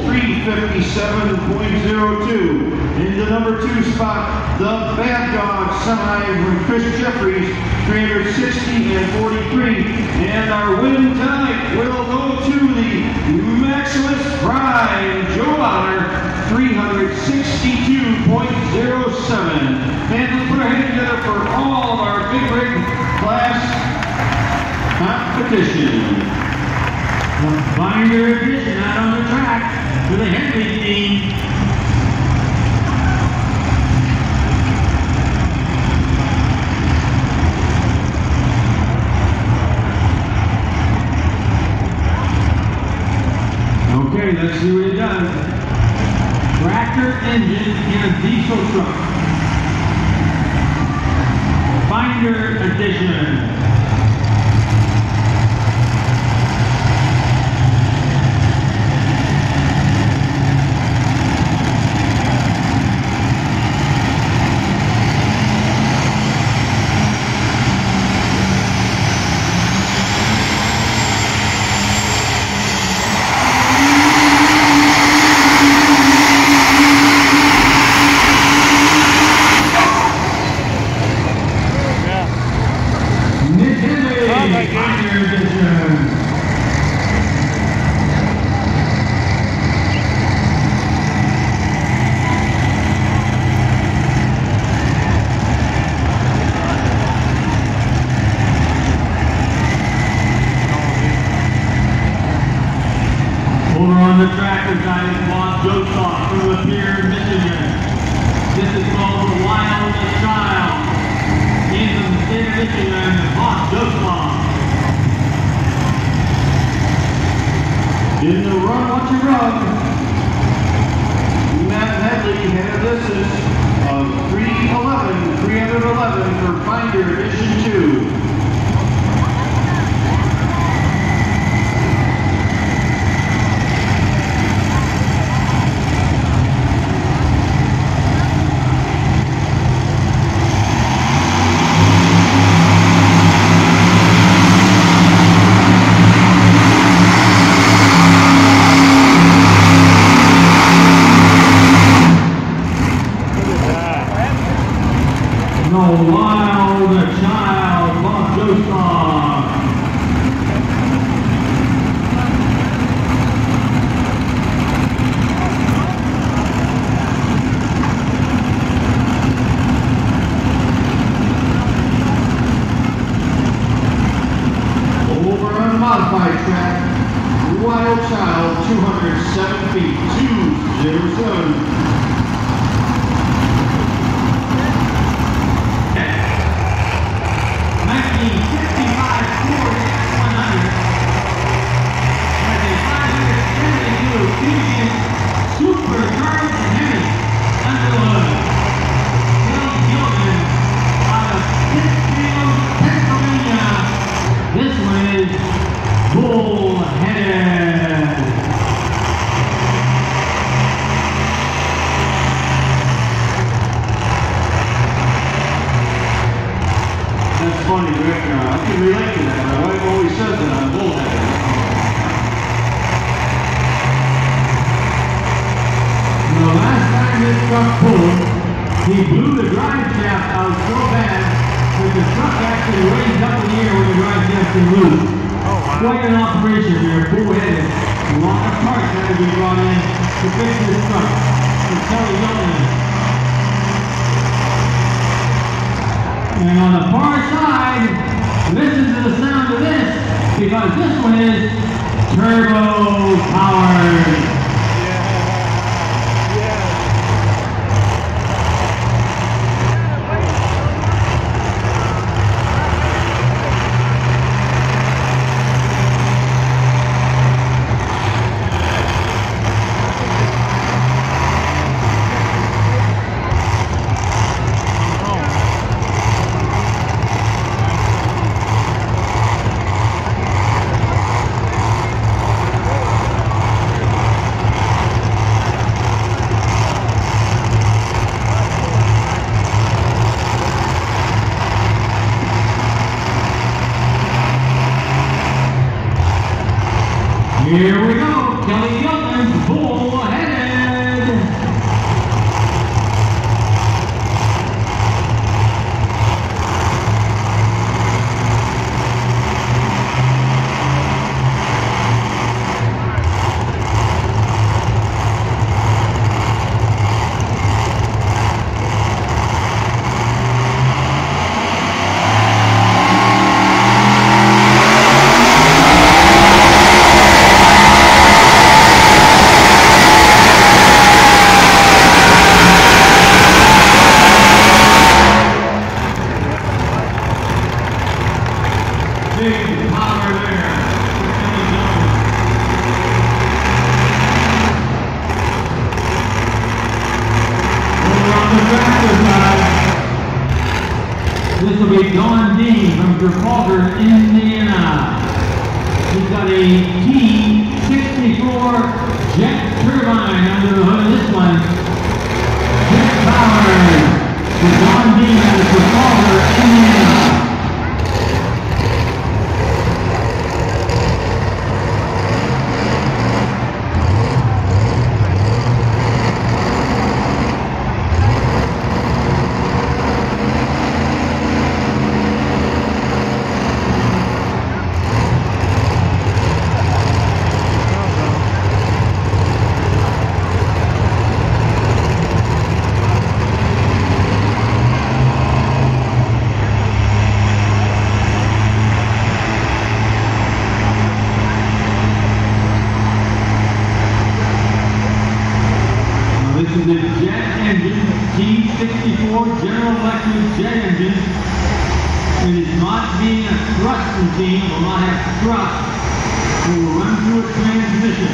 357.02. In the number 2 spot, the Bad Dog Semi from Chris Jeffries, 360 and 43. And our win tonight will go to the Maximus Prime Joe Otter, 362.07. And let's put our hands together for all of our big rig class competition. The Binder Edition out on the track for the Headley team. Okay, let's see what it does. Tractor engine in a diesel truck. Binder Edition. Over on the tractor side is Bob Joseph from Lapeer, Michigan. This is called the Wild Child. He's in the state of Michigan, Bob Joseph. In the Run What You Run, Matt Headley had this supercharged heavy under the hood. Kelly Gilman out of Canfield, Pennsylvania. This one is bull-headed. That's funny, Rick. I can relate to that. My wife always says that I'm bullheaded. The last time this truck pulled, he blew the drive shaft out so bad that the truck actually raised up in the air when the drive shaft was loose. Oh, wow. Quite an operation here, bull-headed. A lot of parts had to be brought in to fix this truck. To Kelly Gilman. And on the far side, listen to the sound of this, because this one is turbo powered. Here we go, Kelly Gilman, bull-headed. Big power there. Over on the tractor side, this will be Don Dean from Trafalgar, Indiana. He's got a T64 jet turbine under the hood of this one. Jet powered. For Don Dean out of Trafalgar, Indiana. This is the jet engine, T64 General Electric jet engine. It is not being a thrust machine, it will not have thrust. It will run through a transmission.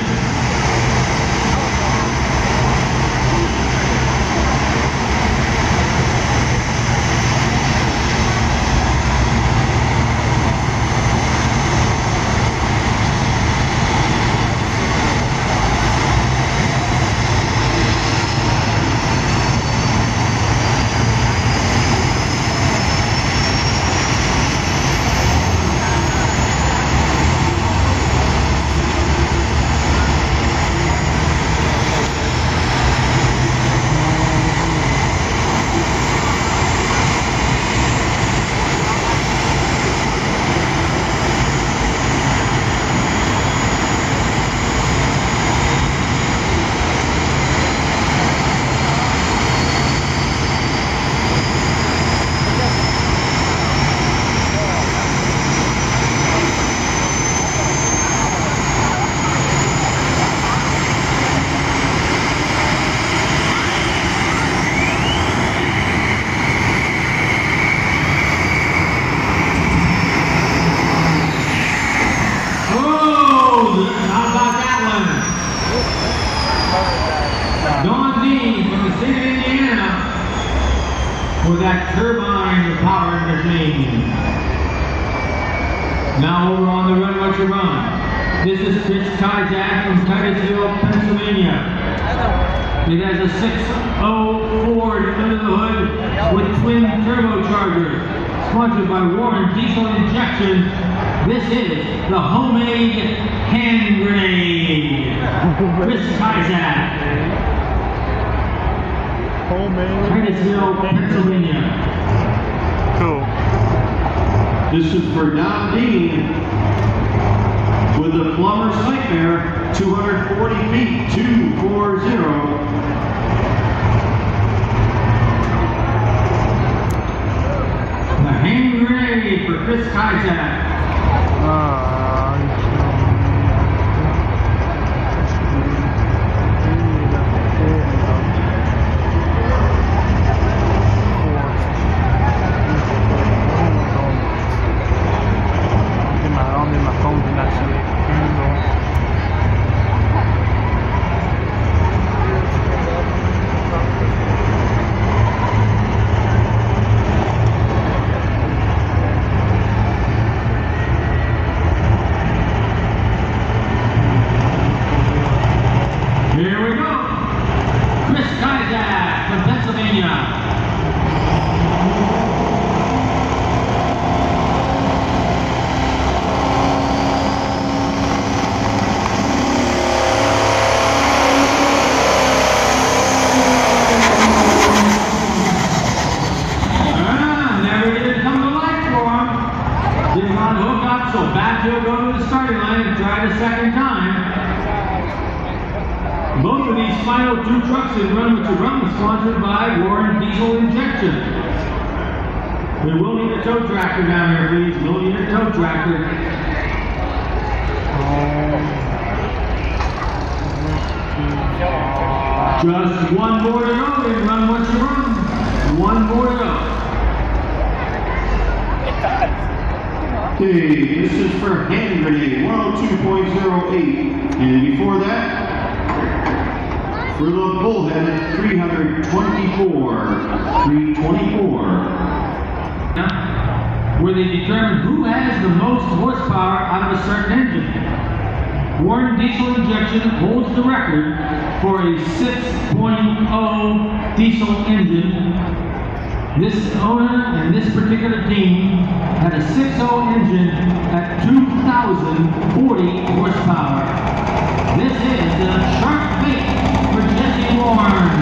for that turbine powered machine. Now over on the Run What You Run. This is Chris Kajak from Titusville, Pennsylvania. It has a 6.0 Ford under the hood with twin turbochargers. Sponsored by Warren Diesel Injection. This is the homemade hand grenade. Chris Kajak. Homemade. Titusville, Pennsylvania. Cool. This is for Don Dean with the Plumber's Nightmare, 240 feet, 240. The hand grenade for Chris Kajak. Here we go. Chris Kajak from Pennsylvania. Never did come to life for him. Did not hook up, so back he'll go to the starting line and try the second time. Both of these final two trucks in Run What You Run are sponsored by Warren Diesel Injection. We will need a tow tractor down here, please. We'll need a tow tractor. Just one more to go in Run What You Run. One more to go. Okay, this is for hand grenade, 102.08. And before that, for the bullhead, 324. 324. Where they determine who has the most horsepower out of a certain engine. Warren Diesel Injection holds the record for a 6.0 diesel engine. This owner and this particular team had a 6.0 engine at 2,040 horsepower. This is the sharp bait for Jesse Warren.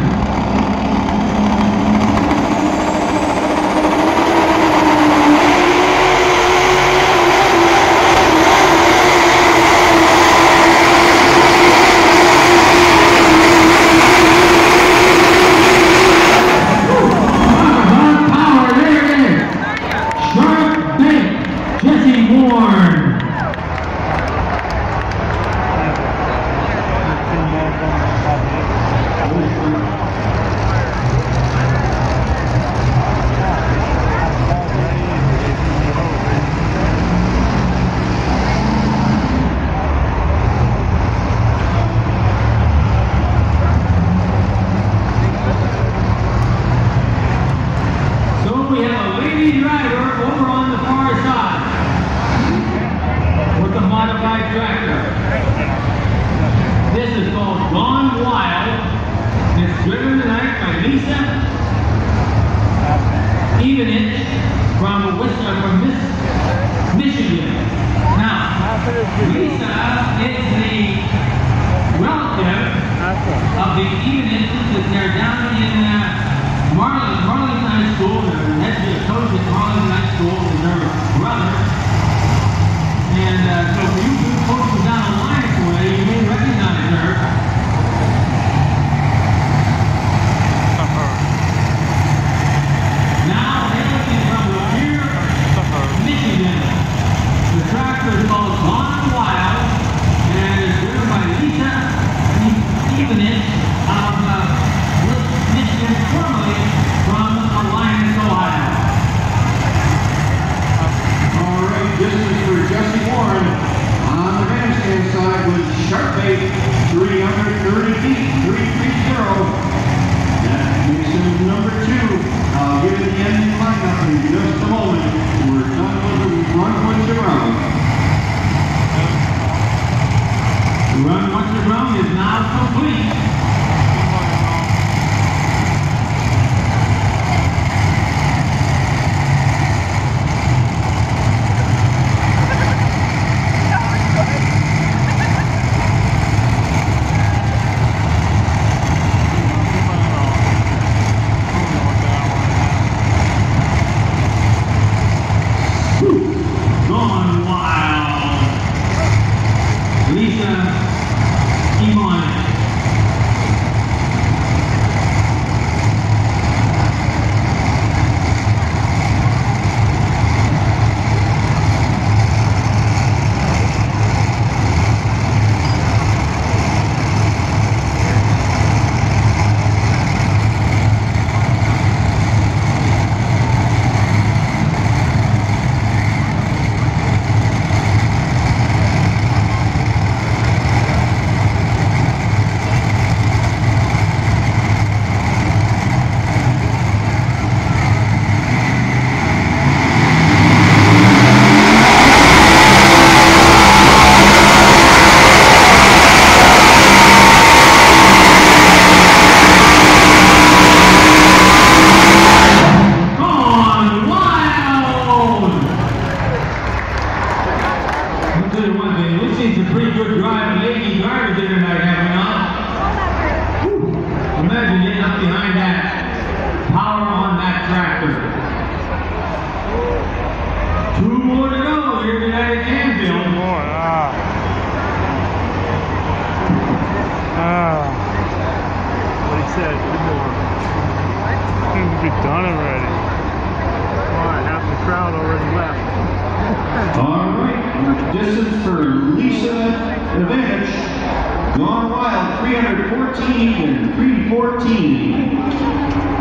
Michigan. Now, Lisa is the relative of the Evenings that they're down in Marlin High School. They're head coach at Marlin High School and their brother. And so for you folks down the line way, you may recognize her. Now, hailing from Lapeer, Michigan. The tractor is called Gone Wild and is driven by up behind that power on that tractor. 2 more to go here tonight at Canfield. 2 more. What he said, 2 more. Seems to be done already. Alright, half the crowd already left. All right, distance for Lisa Advantage. Gone Wild, 314 and 314.